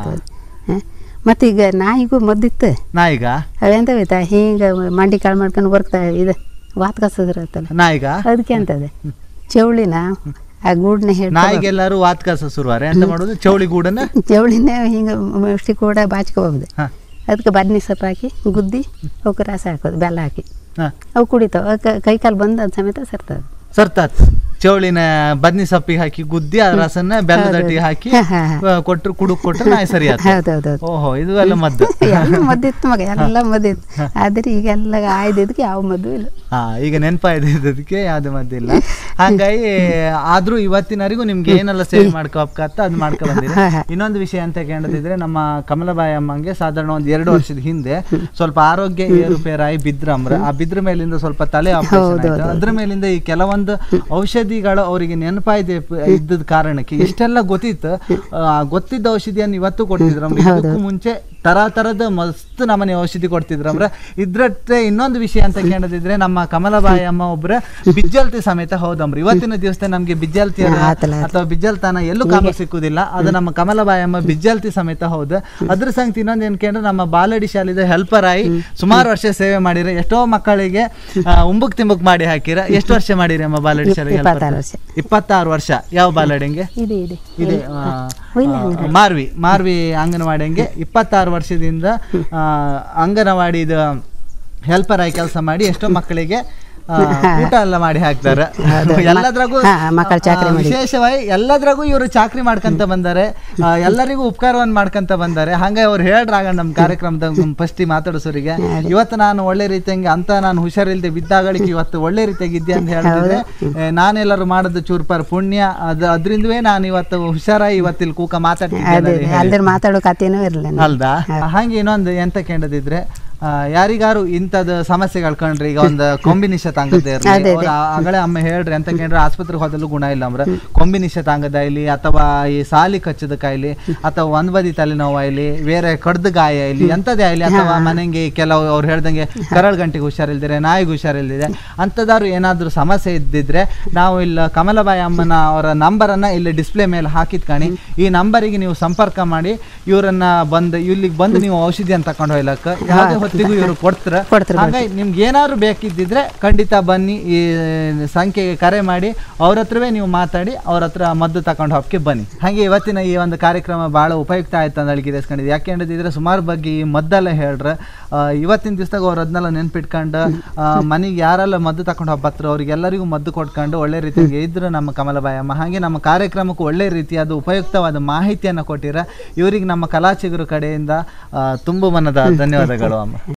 ಮತ್ತೆ ಈಗ ನಾಯಿಗೂ ಮದ್ದಿತ್ತು. ನಾಯಿಗ ಅವೆಂತ ಹೋಯ್ತಾ ಹಿಂಗ ಮಂಡಿ ಕಾಳು ಮಾಡ್ಕೊಂಡು ಬರ್ತಾ ಇದು ವಾತ್ ಕಸದ್ರತ್ತಲ್ಲ ನಾಯಿಗ ಅದಕ್ಕೆ ಅಂತದೆ ಚೌಳಿನ ಆ ಗೂಡನ್ನ ಹೇಳಿ ನಾಯಿಗೆಲ್ಲರೂ ವಾತ್ ಕಸ ಶುರುವಾರೆ ಅಂತ ಮಾಡೋದು. ಚೌಳಿ ಗೂಡನ್ನ ಚೌಳಿನ ಹಿಂಗ ಅಷ್ಟಿ ಕೂಡ ಬಾಚ್ಕೋಬಹುದು. ಅದಕ್ಕೆ ಬದ್ನಿ ಸೊಪ್ಪು ಹಾಕಿ ಗುದ್ದಿ ಅವಕ್ಕೆ ರಸ ಹಾಕೋದು ಬೆಲ್ಲ ಹಾಕಿ ಅವು ಕುಡಿತಾವ. ಕೈ ಕಾಲು ಬಂದು ಅದು ಸಮೇತ ಸರ್ತಾತ್ ಚೌಳಿನ ಬದ್ನಿ ಸೊಪ್ಪಿಗೆ ಹಾಕಿ ಗುದ್ದಿ ಆ ರಸನ್ನ ಬೆಲ್ಲದಟ್ಟಿಗೆ ಹಾಕಿ ಕೊಟ್ಟರು ಕುಡುಕ್ ಕೊಟ್ಟರು ನಾಯಿ ಸರಿ ಆಯ್ತು. ಓಹೋ ಇದು ಎಲ್ಲ ಮದ್ದು ಮದ್ದಿತ್ತು ಮಗ ಎಲ್ಲ ಮದ್ದಿತ್ತು. ಆದ್ರೆ ಈಗೆಲ್ಲ ಆಯ್ದಿದ್ದಕ್ಕೆ ಯಾವ ಮದ್ದು ಇಲ್ಲ. ಈಗ ನೆನಪಾಯ್ದಿದ್ದಕ್ಕೆ ಯಾವ್ದು ಮದ್ದಿಲ್ಲ. ಹಂಗಾಗಿ ಆದ್ರೂ ಇವತ್ತಿನವರೆಗೂ ನಿಮ್ಗೆ ಏನೆಲ್ಲ ಸೇವೆ ಮಾಡ್ಕೋಬೇಕತ್ತ ಅದು ಮಾಡ್ಕೊ ಬಂದಿರಿ. ಇನ್ನೊಂದು ವಿಷಯ ಅಂತ ಕೇಳದಿದ್ರೆ ನಮ್ಮ ಕಮಲಬಾಯಿ ಅಮ್ಮಂಗೆ ಸಾಧಾರಣ ಒಂದು 2 ವರ್ಷದ ಹಿಂದೆ ಸ್ವಲ್ಪ ಆರೋಗ್ಯ ಏರುಪೇರಾಗಿ ಬಿದ್ರಂಬ್ರ. ಆ ಬಿದ್ರ ಮೇಲಿಂದ ಸ್ವಲ್ಪ ತಲೆ ಆಪರೇಷನ್ ಆಯ್ತು. ಅದ್ರ ಮೇಲಿಂದ ಈ ಕೆಲವೊಂದು ಔಷಧಿಗಳು ಅವರಿಗೆ ನೆನಪಾಯ್ದೆ ಇದ್ದದ ಕಾರಣಕ್ಕೆ ಎಷ್ಟೆಲ್ಲ ಗೊತ್ತಿದ್ದ ಔಷಧಿಯನ್ನು ಇವತ್ತು ಕೊಡ್ತಿದ್ರಮ್ರ. ಇದಕ್ಕೂ ಮುಂಚೆ ತರದ ಮಸ್ತ್ ನಮ್ಮನೆ ಔಷಧಿ ಕೊಡ್ತಿದ್ರಮ್ರ. ಇದ್ರತ್ತೆ ಇನ್ನೊಂದು ವಿಷಯ ಅಂತ ಕೇಳದಿದ್ರೆ ನಮ್ಮ ಕಮಲಬಾಯಿ ಅಮ್ಮ ಒಬ್ರ ಬಿಜ್ಜಲ್ತಿ ಸಮೇತ ಹೌದಮ್ರಿ. ಇವತ್ತಿನ ದಿವಸ ನಮ್ಗೆ ಬಿಜ್ಜಲ್ತಿ ಅಥವಾ ಬಿಜ್ಜಲ್ತಾನ ಎಲ್ಲೂ ಕಾಮ ಸಿಕ್ಕುದಿಲ್ಲ. ಅದು ನಮ್ಮ ಕಮಲಬಾಯಿ ಅಮ್ಮ ಬಿಜ್ಜಲ್ತಿ ಸಮೇತ ಹೌದು. ಅದ್ರ ಸಂಗತಿ ಇನ್ನೊಂದು ಏನ್ ಕೇಳಿದ್ರೆ ನಮ್ಮ ಬಾಲಡಿ ಶಾಲೆದ ಹೆಲ್ಪರ್ ಆಗಿ ಸುಮಾರು ವರ್ಷ ಸೇವೆ ಮಾಡಿರ. ಎಷ್ಟೋ ಮಕ್ಕಳಿಗೆ ಉಂಬುಕ್ ತಿಂಬುಕ್ ಮಾಡಿ ಹಾಕಿರ. ಎಷ್ಟು ವರ್ಷ ಮಾಡಿರಿ ಅಮ್ಮ ಬಾಲಡಿ ಶಾಲೆಗೆ? 26 ವರ್ಷ. ಯಾವ ಬಾಲಡಿಂಗೆ? ಇದೆ ಮಾರ್ವಿ ಅಂಗನವಾಡಿಂಗೆ 26 ವರ್ಷದಿಂದ ಅಂಗನವಾಡಿದ ಹೆಲ್ಪರ್ ಆಗಿ ಕೆಲಸ ಮಾಡಿ ಎಷ್ಟೋ ಮಕ್ಕಳಿಗೆ ಊಟ ಎಲ್ಲ ಮಾಡಿ ಹಾಕ್ತಾರೆ. ಎಲ್ಲದ್ರಾಗೂ ವಿಶೇಷವಾಗಿ ಎಲ್ಲದ್ರಾಗೂ ಇವರು ಚಾಕ್ರಿ ಮಾಡ್ಕೊಂತ ಬಂದಾರೆ, ಎಲ್ಲರಿಗೂ ಉಪಕಾರವನ್ನು ಮಾಡ್ಕೊಂತ ಬಂದಾರೆ. ಹಂಗೆ ಅವ್ರು ಹೇಳ್ರಾಗ ನಮ್ಮ ಕಾರ್ಯಕ್ರಮದ ಫಸ್ಟ್ ಮಾತಾಡೋಸರಿಗೆ ಇವತ್ತು ನಾನು ಒಳ್ಳೆ ರೀತಿಯಂಗೆ ಅಂತ ನಾನು ಹುಷಾರಿಲ್ದೆ ಬಿದ್ದಾಗಳಿಗೆ ಇವತ್ತು ಒಳ್ಳೆ ರೀತಿಯಾಗಿ ಇದ್ದೆ ಅಂತ ಹೇಳಿದ್ರೆ ನಾನೆಲ್ಲರೂ ಮಾಡೋದು ಚೂರ್ಪಾರ್ ಪುಣ್ಯ. ಅದ್ರಿಂದವೇ ನಾನು ಇವತ್ತು ಹುಷಾರಾಗಿ ಇವತ್ತಿಲ್ಲಿ ಕೂಕ ಮಾತಾಡೋ ಅಲ್ದಾ. ಹಂಗೆ ಇನ್ನೊಂದು ಎಂತ ಕೇಳದಿದ್ರೆ ಯಾರಿಗಾರು ಇಂಥದ್ದು ಸಮಸ್ಯೆಗಳು ಕಂಡ್ರಿ, ಈಗ ಒಂದು ಕೊಂಬಿನಿಷತ್ ಆಗದೆ ಇರಲಿ, ಆಗಲೇ ಅಮ್ಮ ಹೇಳ್ರಿ ಅಂತ ಕೇಳ್ರೆ ಆಸ್ಪತ್ರೆಗೆ ಹೋದಲ್ಲೂ ಗುಣ ಇಲ್ಲ ಅಂದ್ರೆ ಕೊಂಬಿನಿಷತ್ ಆಗದ ಇಲ್ಲಿ ಅಥವಾ ಈ ಸಾಲಿ ಕಚ್ಚದ ಕಾಯಿಲೆ ಅಥವಾ ಒಂದ್ ಬದಿ ತಲೆನೋವು ಇಲ್ಲಿ ಬೇರೆ ಕಡ್ದ ಗಾಯ ಇಲ್ಲಿ ಎಂಥದ್ದೇ ಆಗಲಿ ಅಥವಾ ಮನೆಗೆ ಕೆಲವು ಅವ್ರು ಹೇಳ್ದಂಗೆ ಕರಳು ಗಂಟೆಗೆ ಹುಷಾರಿಲ್ದಿರೆ ನಾಯಿಗೆ ಹುಷಾರಿಲ್ದಿದೆ ಅಂಥದ್ದಾದ್ರು ಏನಾದ್ರು ಸಮಸ್ಯೆ ಇದ್ದಿದ್ರೆ ನಾವು ಇಲ್ಲ ಕಮಲಬಾಯಿ ಅಮ್ಮನ ಅವರ ನಂಬರನ್ನ ಇಲ್ಲಿ ಡಿಸ್ಪ್ಲೇ ಮೇಲೆ ಹಾಕಿದ್ ಕಾಣಿ. ಈ ನಂಬರಿಗೆ ನೀವು ಸಂಪರ್ಕ ಮಾಡಿ ಇವರನ್ನ ಇಲ್ಲಿಗೆ ಬಂದು ನೀವು ಔಷಧಿಯನ್ನು ತಕೊಂಡು ಹೋಗ್ಲಕ್ಕ ಯಾವುದೇ ಹೊತ್ತಿಗೂ ಇವರು ಕೊಡ್ತಾರೆ. ಹಾಗಾಗಿ ನಿಮ್ಗೆ ಏನಾದ್ರು ಬೇಕಿದ್ದಿದ್ರೆ ಖಂಡಿತ ಬನ್ನಿ, ಈ ಸಂಖ್ಯೆಗೆ ಕರೆ ಮಾಡಿ ಅವ್ರ ಹತ್ರವೇ ನೀವು ಮಾತಾಡಿ ಅವ್ರ ಹತ್ರ ಮದ್ದು ತಗೊಂಡು ಹೋಗಕ್ಕೆ ಬನ್ನಿ. ಹಾಗೆ ಇವತ್ತಿನ ಈ ಒಂದು ಕಾರ್ಯಕ್ರಮ ಬಹಳ ಉಪಯುಕ್ತ ಆಯ್ತು ಅಂತ ಹೇಳಿ ಇರಿಸ್ಕೊಂಡಿದ್ದೆ. ಯಾಕೆ ಹೇಳಿದ್ರೆ ಸುಮಾರು ಬಗ್ಗೆ ಈ ಮದ್ದೆಲ್ಲ ಹೇಳ್ರೆ ಇವತ್ತಿನ ದಿವಸದಾಗ ಅವ್ರು ಅದನ್ನೆಲ್ಲ ನೆನ್ಪಿಟ್ಕೊಂಡು ಮನೆಗೆ ಯಾರೆಲ್ಲ ಮದ್ದು ತಗೊಂಡು ಹೋಗ್ಬತ್ರ ಅವ್ರಿಗೆಲ್ಲರಿಗೂ ಮದ್ದು ಕೊಟ್ಕೊಂಡು ಒಳ್ಳೆ ರೀತಿಯಾಗಿ ಇದ್ರು ನಮ್ಮ ಕಮಲಬಾಯಿ ಅಮ್ಮ. ಹಾಗೆ ನಮ್ಮ ಕಾರ್ಯಕ್ರಮಕ್ಕೂ ಒಳ್ಳೆ ರೀತಿಯಾದ ಉಪಯುಕ್ತವಾದ ಮಾಹಿತಿಯನ್ನು ಕೊಟ್ಟಿರ ಇವರಿಗೆ ನಮ್ಮ ಕಲಾಚಿಗರು ಕಡೆಯಿಂದ ತುಂಬ ಮನದ ಧನ್ಯವಾದಗಳು ಅಮ್ಮ.